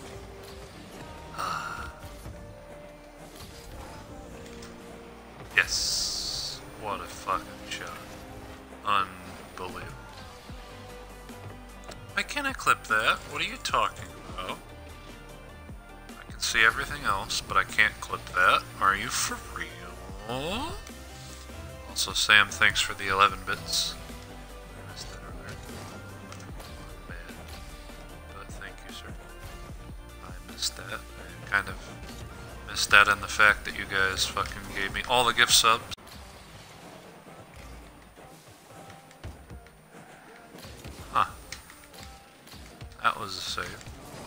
Speaker 2: Yes. What a fucking shot. Unbelievable. Why can't I clip that? What are you talking about? I can see everything else, but I can't clip that. Are you for real? Also, Sam, thanks for the eleven bits. I missed that earlier. Bad. But thank you, sir. I missed that. I kind of missed that in the fact that you guys fucking gave me all the gift subs. Huh. That was a save.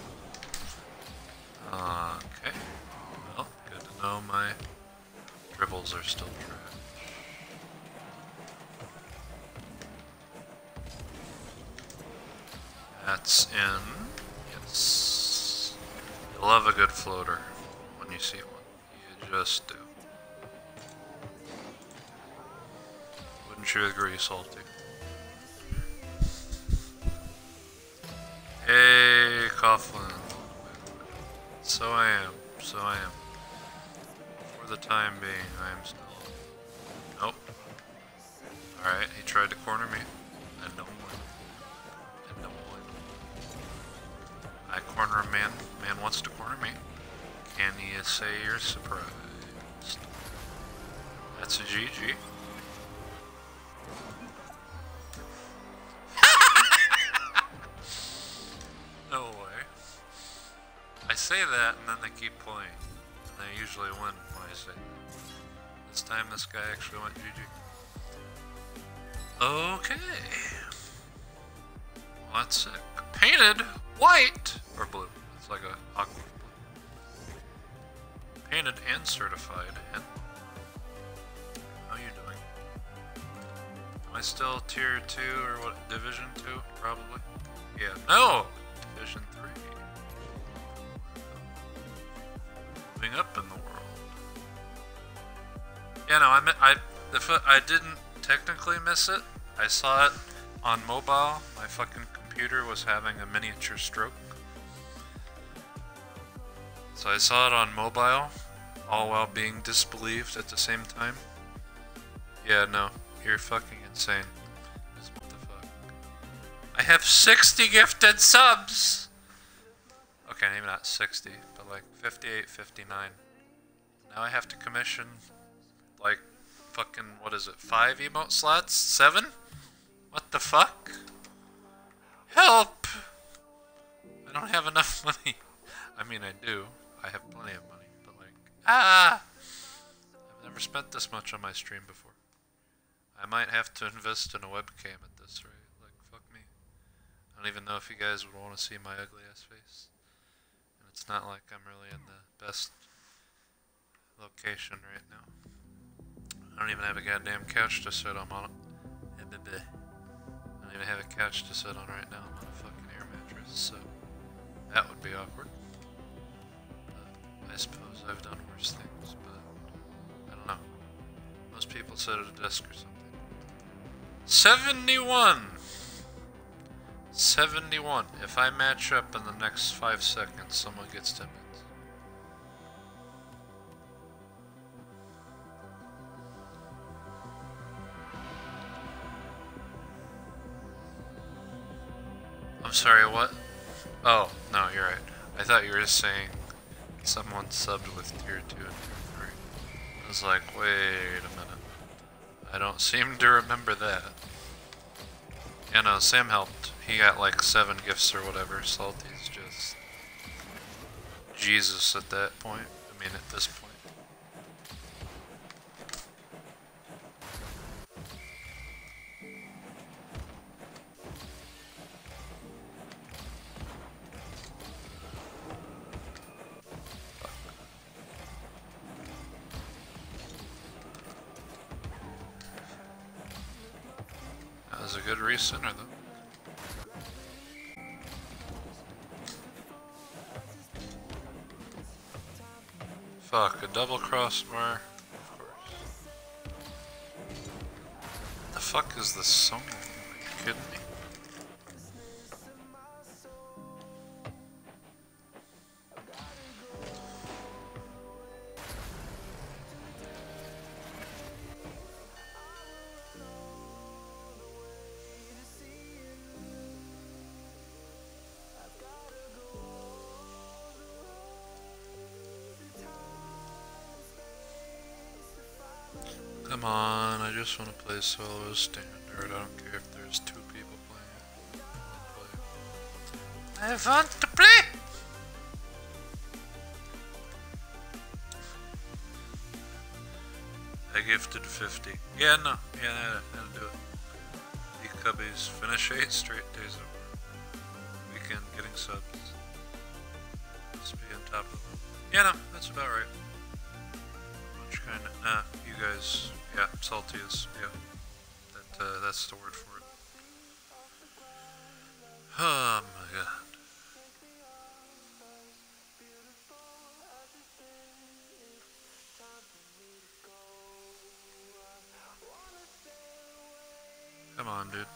Speaker 2: Uh, okay. Well, good to know my dribbles are still trash. That's in. Yes. You love a good floater when you see one. You just do. Wouldn't you agree, Salty? Hey, Coughlin. So I am. So I am. For the time being, I am still. Nope. Alright, he tried to corner me. I don't win. I don't win. I corner a man. Man wants to corner me. Can you say you're surprised? That's a G G. No way. I say that and then they keep playing. And they usually win when I say that. This time this guy actually went G G. Okay. Well, that's sick. Painted white or blue. It's like a aqua blue. Painted and certified. And how are you doing? Am I still tier two or what? Division two? Probably. Yeah. No! Division three. Moving up in the world. Yeah, no, I, mi- I, if I didn't technically miss it, I saw it on mobile. My fucking computer was having a miniature stroke. So I saw it on mobile, all while being disbelieved at the same time. Yeah, no, you're fucking insane. What the fuck? I have sixty gifted subs! Okay, maybe not sixty, but like fifty-eight, fifty-nine. Now I have to commission, like, fucking, what is it, five emote slots? Seven? What the fuck? Help! I don't have enough money. I mean, I do. I have plenty of money, but like, ah! I've never spent this much on my stream before. I might have to invest in a webcam at this rate. Like, fuck me. I don't even know if you guys would want to see my ugly ass face. And it's not like I'm really in the best location right now. I don't even have a goddamn couch to sit on. I don't even have a couch to sit on right now. I'm on a fucking air mattress, so that would be awkward. But I suppose I've done worse things, but I don't know. Most people sit at a desk or something. seventy-one! seventy-one. If I match up in the next five seconds, someone gets ten minutes. I'm sorry, what? Oh, no, you're right. I thought you were saying someone subbed with tier two and tier three. I was like, wait a minute. I don't seem to remember that. Yeah, no, Sam helped. He got like seven gifts or whatever. Salty's just Jesus at that point. I mean, at this point. That was a good recenter though. Fuck, a double crossbar? Of course. The fuck is this song? Are you kidding me? Come on, I just want to play solo standard. I don't care if there's two people playing. I want to play! I gifted fifty. Yeah, no. Yeah, that'll, that'll do it. The cubbies finish eight straight days of work. Weekend getting subs. Let's be on top of them. Yeah, no, that's about right. Which kind of, nah, you guys, yeah, salty is, yeah, that, uh, that's the word for it. Oh my god. Come on, dude.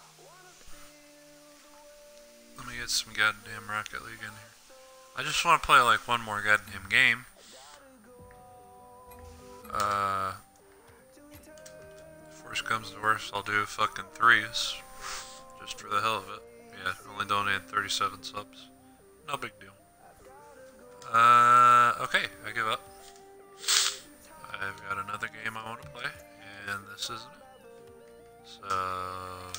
Speaker 2: Let me get some goddamn Rocket League in here. I just want to play like one more goddamn game. Uh, if worst comes to worst, I'll do fucking threes. Just for the hell of it. Yeah, only donated thirty-seven subs. No big deal. Uh, okay, I give up. I've got another game I want to play, and this isn't it. So, yeah.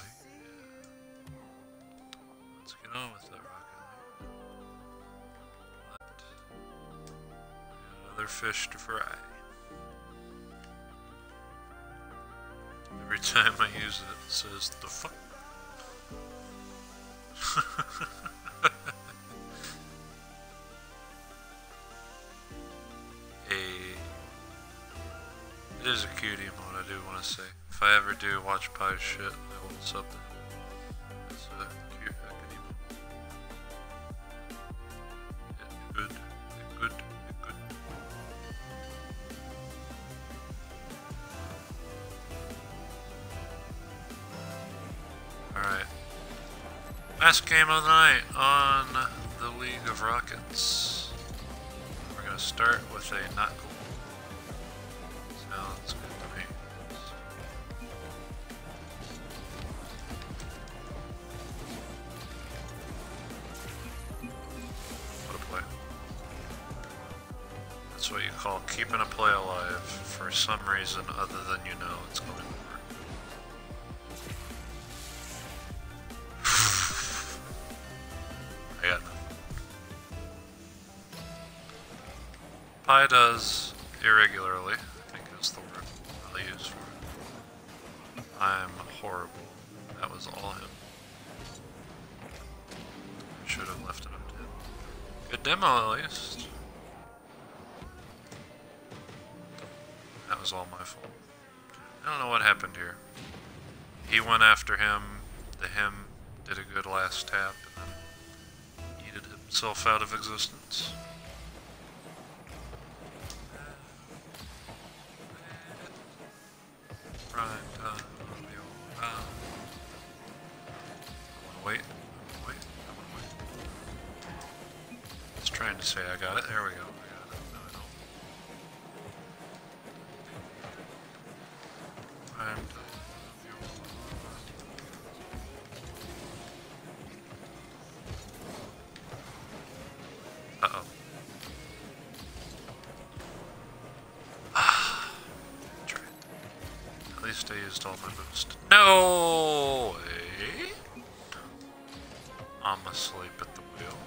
Speaker 2: Let's get on with that Rocket League. Another fish to fry. Every time I use it, it says, the fuck? Hey. It is a cute emote, I do want to say. If I ever do watch Pie's shit, I will sub to him. It's a cute fucking emote. Yeah, good. Good. Good. Last game of the night on the League of Rockets. We're gonna start with a not goal. Sounds good to me. What a play. That's what you call keeping a play alive for some reason other than you know it's going to work. I got nothing. Pi does irregularly, I think is the word I'll use for it. I'm horrible. That was all him. Should have left it up to him. Good demo at least. That was all my fault. I don't know what happened here. He went after him, the him did a good last tap, and then yeeted himself out of existence. Prime time of the old time. I wanna wait, I wanna wait, I wanna wait. I was trying to say I got it, there we go. Uh-oh. At least I used all my boost. No way! I'm asleep at the wheel.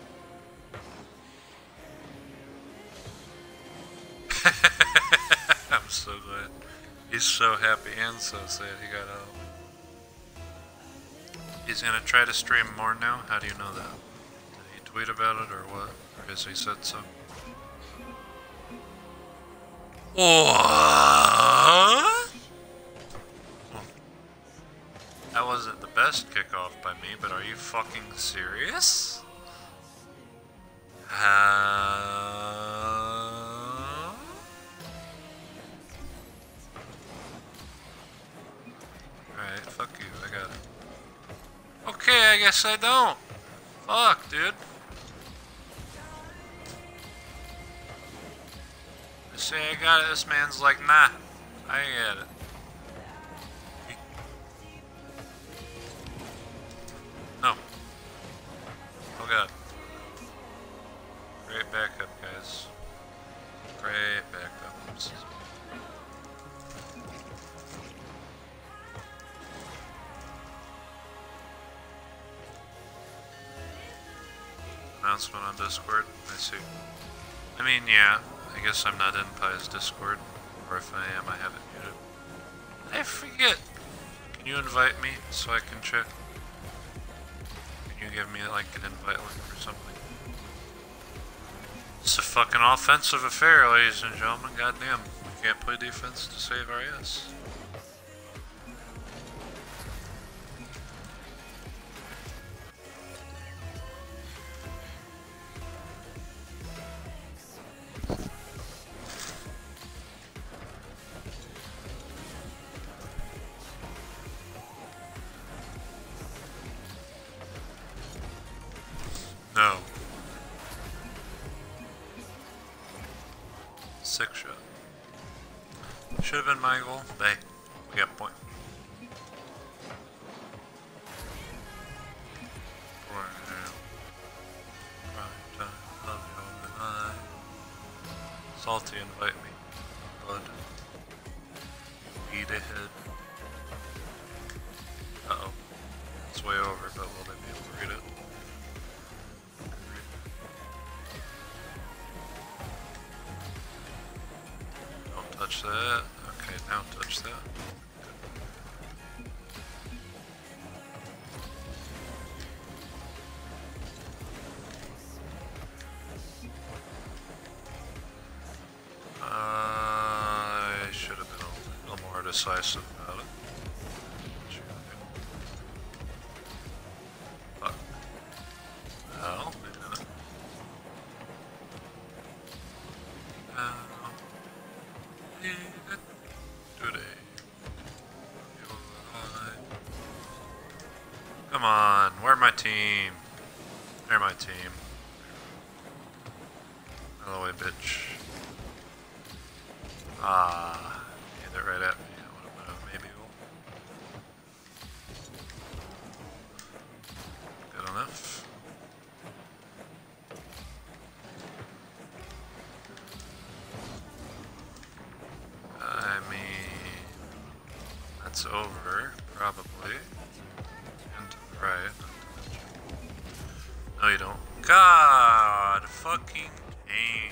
Speaker 2: I'm so glad. He's so happy and so sad he got out. He's gonna try to stream more now? How do you know that? Did he tweet about it or what? Or has he said so? What? That wasn't the best kickoff by me, but are you fucking serious? Uh... Alright, fuck you, I got it. Okay, I guess I don't. Fuck, dude. I say I got it, this man's like, nah, I ain't got it. No. Oh god. Great backup, guys. Great backup. Oops. Announcement on Discord. I see. I mean, yeah. I guess I'm not in Pi's Discord. Or if I am, I have it muted. I forget. Can you invite me so I can check? Can you give me like an invite link or something? It's a fucking offensive affair, ladies and gentlemen. Goddamn. We can't play defense to save our ass. No. Six shot. Should have been my goal. Hey, we got a point. Salty, invite me. Bud. Eat ahead. Uh oh. It's way over, but will they be able to read it? Touch that. Okay, now touch that. Uh, I should have been a little more decisive about it. Fuck. No, they didn't. Uh, Today. Come on, where are my team. They're my team. Out of the way, bitch. Ah, yeah, they're right at me. I would have been maybe good enough. I mean, that's over, probably. And to the right. No, you don't. God fucking dang.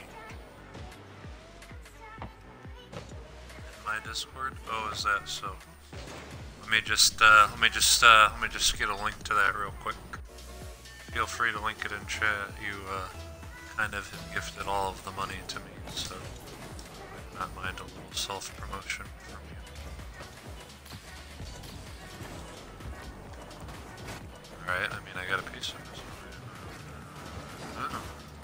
Speaker 2: In my Discord? Oh, is that so? Let me just, uh, let me just, uh, let me just get a link to that real quick. Feel free to link it in chat. You, uh, kind of have gifted all of the money to me, so I do not mind a little self-promotion from you. Alright, I mean, I got a piece of this. Oh.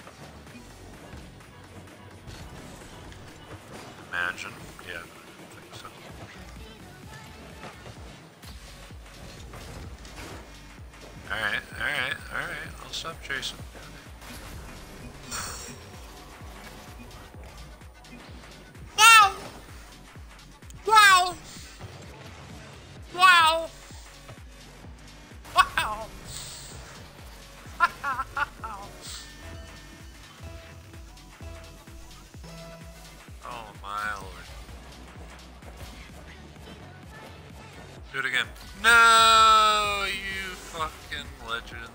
Speaker 2: Imagine. Yeah, I think so. Alright, alright, alright. I'll stop chasing. Wow! Wow! Wow! Wow! Oh my lord. Do it again. No, you fucking legend.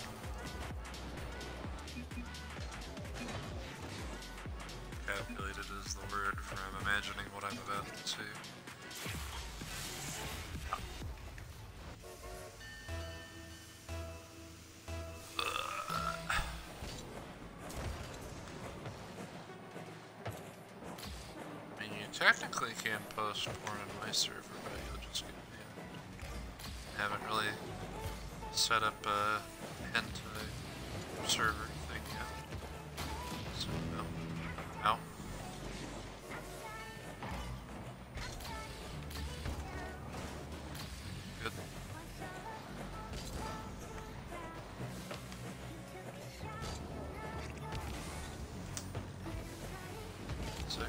Speaker 2: Calculated is the word for I'm imagining what I'm about to see. I mean, you technically can post porn on my server, but you'll just get banned. I haven't really set up a hentai server thing yet. So, no. Ow. Good. Sick.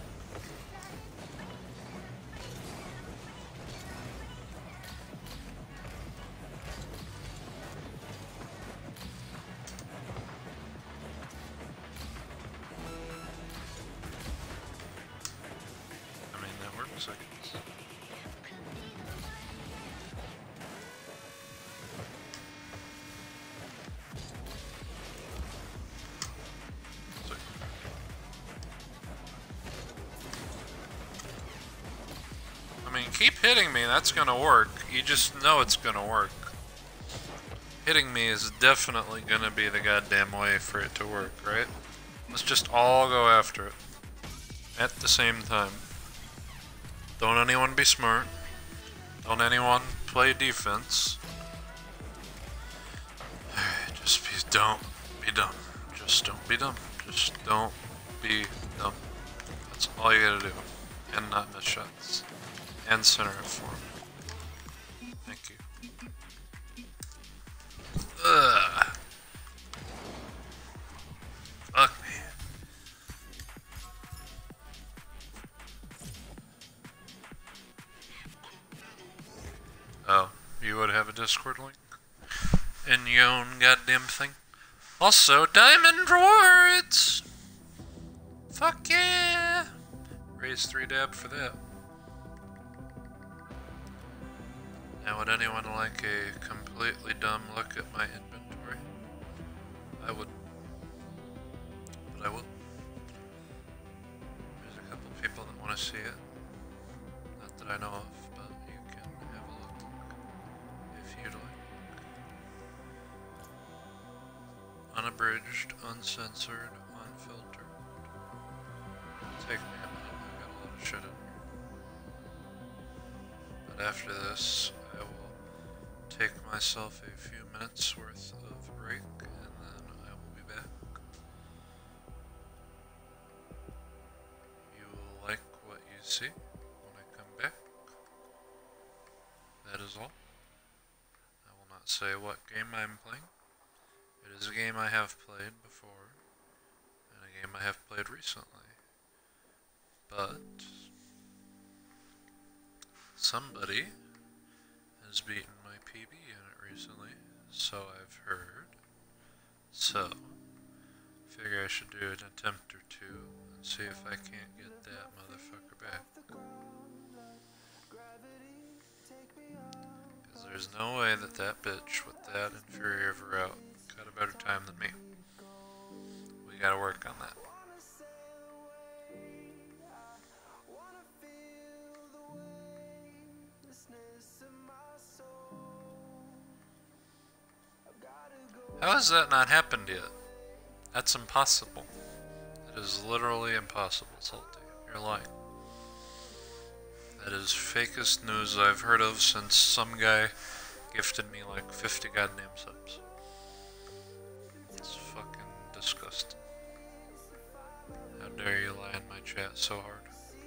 Speaker 2: I mean, that works, I guess. Sick. I mean, keep hitting me, that's gonna work. You just know it's gonna work. Hitting me is definitely gonna be the goddamn way for it to work, right? Let's just all go after it. At the same time. Don't anyone be smart. Don't anyone play defense. Just be, don't be dumb. Just don't be dumb. Just don't be dumb. That's all you gotta do. And not miss shots. And center it for me. Thank you. Ugh. Fuck me. Oh, you would have a Discord link? In your own goddamn thing? Also, diamond rewards! Fuck yeah! Raise three dab for that. Now, would anyone like a completely dumb look at my inventory? I would. But I will. There's a couple people that want to see it. Not that I know of, but you can have a look if you'd like. Unabridged, uncensored, unfiltered. Take me a minute, I've got a lot of shit in here. But after this, I will take myself a few minutes worth of break, and then I will be back. You will like what you see when I come back. That is all. I will not say what game I'm playing, is a game I have played before, and a game I have played recently. But somebody has beaten my P B in it recently, so I've heard. So, figure I should do an attempt or two and see if I can't get that motherfucker back. Because there's no way that that bitch with that inferior of a route got a better time than me. We gotta work on that. How has that not happened yet? That's impossible. It is literally impossible, Salty. You're lying. That is fakest news I've heard of since some guy gifted me like fifty goddamn subs. It's fucking disgusting. How dare you lie in my chat so hard?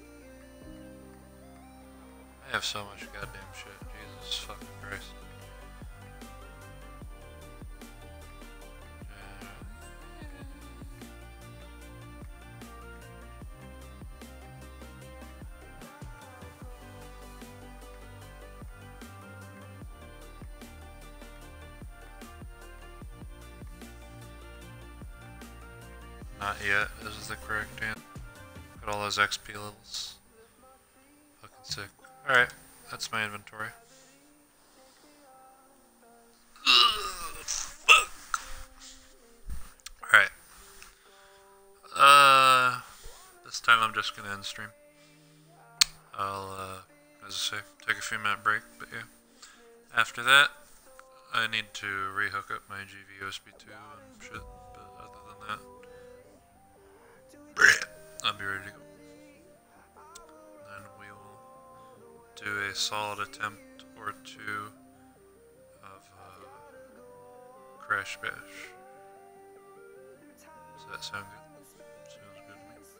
Speaker 2: I have so much goddamn shit. Jesus fucking Christ. Not yet is the correct answer. Got all those X P levels. Fucking sick. Alright, that's my inventory. Ugh, fuck. Alright. Uh, this time I'm just gonna end stream. I'll, uh, as I say, take a few minute break, but yeah. After that, I need to rehook up my G V U S B two and shit, but other than that, I'll be ready to go. Then we will do a solid attempt or two of uh, Crash Bash. Does that sound good? Sounds good to me.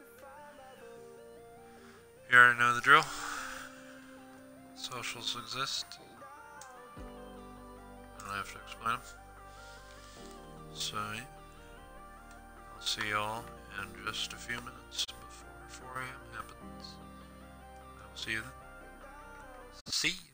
Speaker 2: You already know the drill. Socials exist. I don't have to explain them. So, yeah. I'll see y'all in just a few minutes before four A M happens. I will see you then. See you.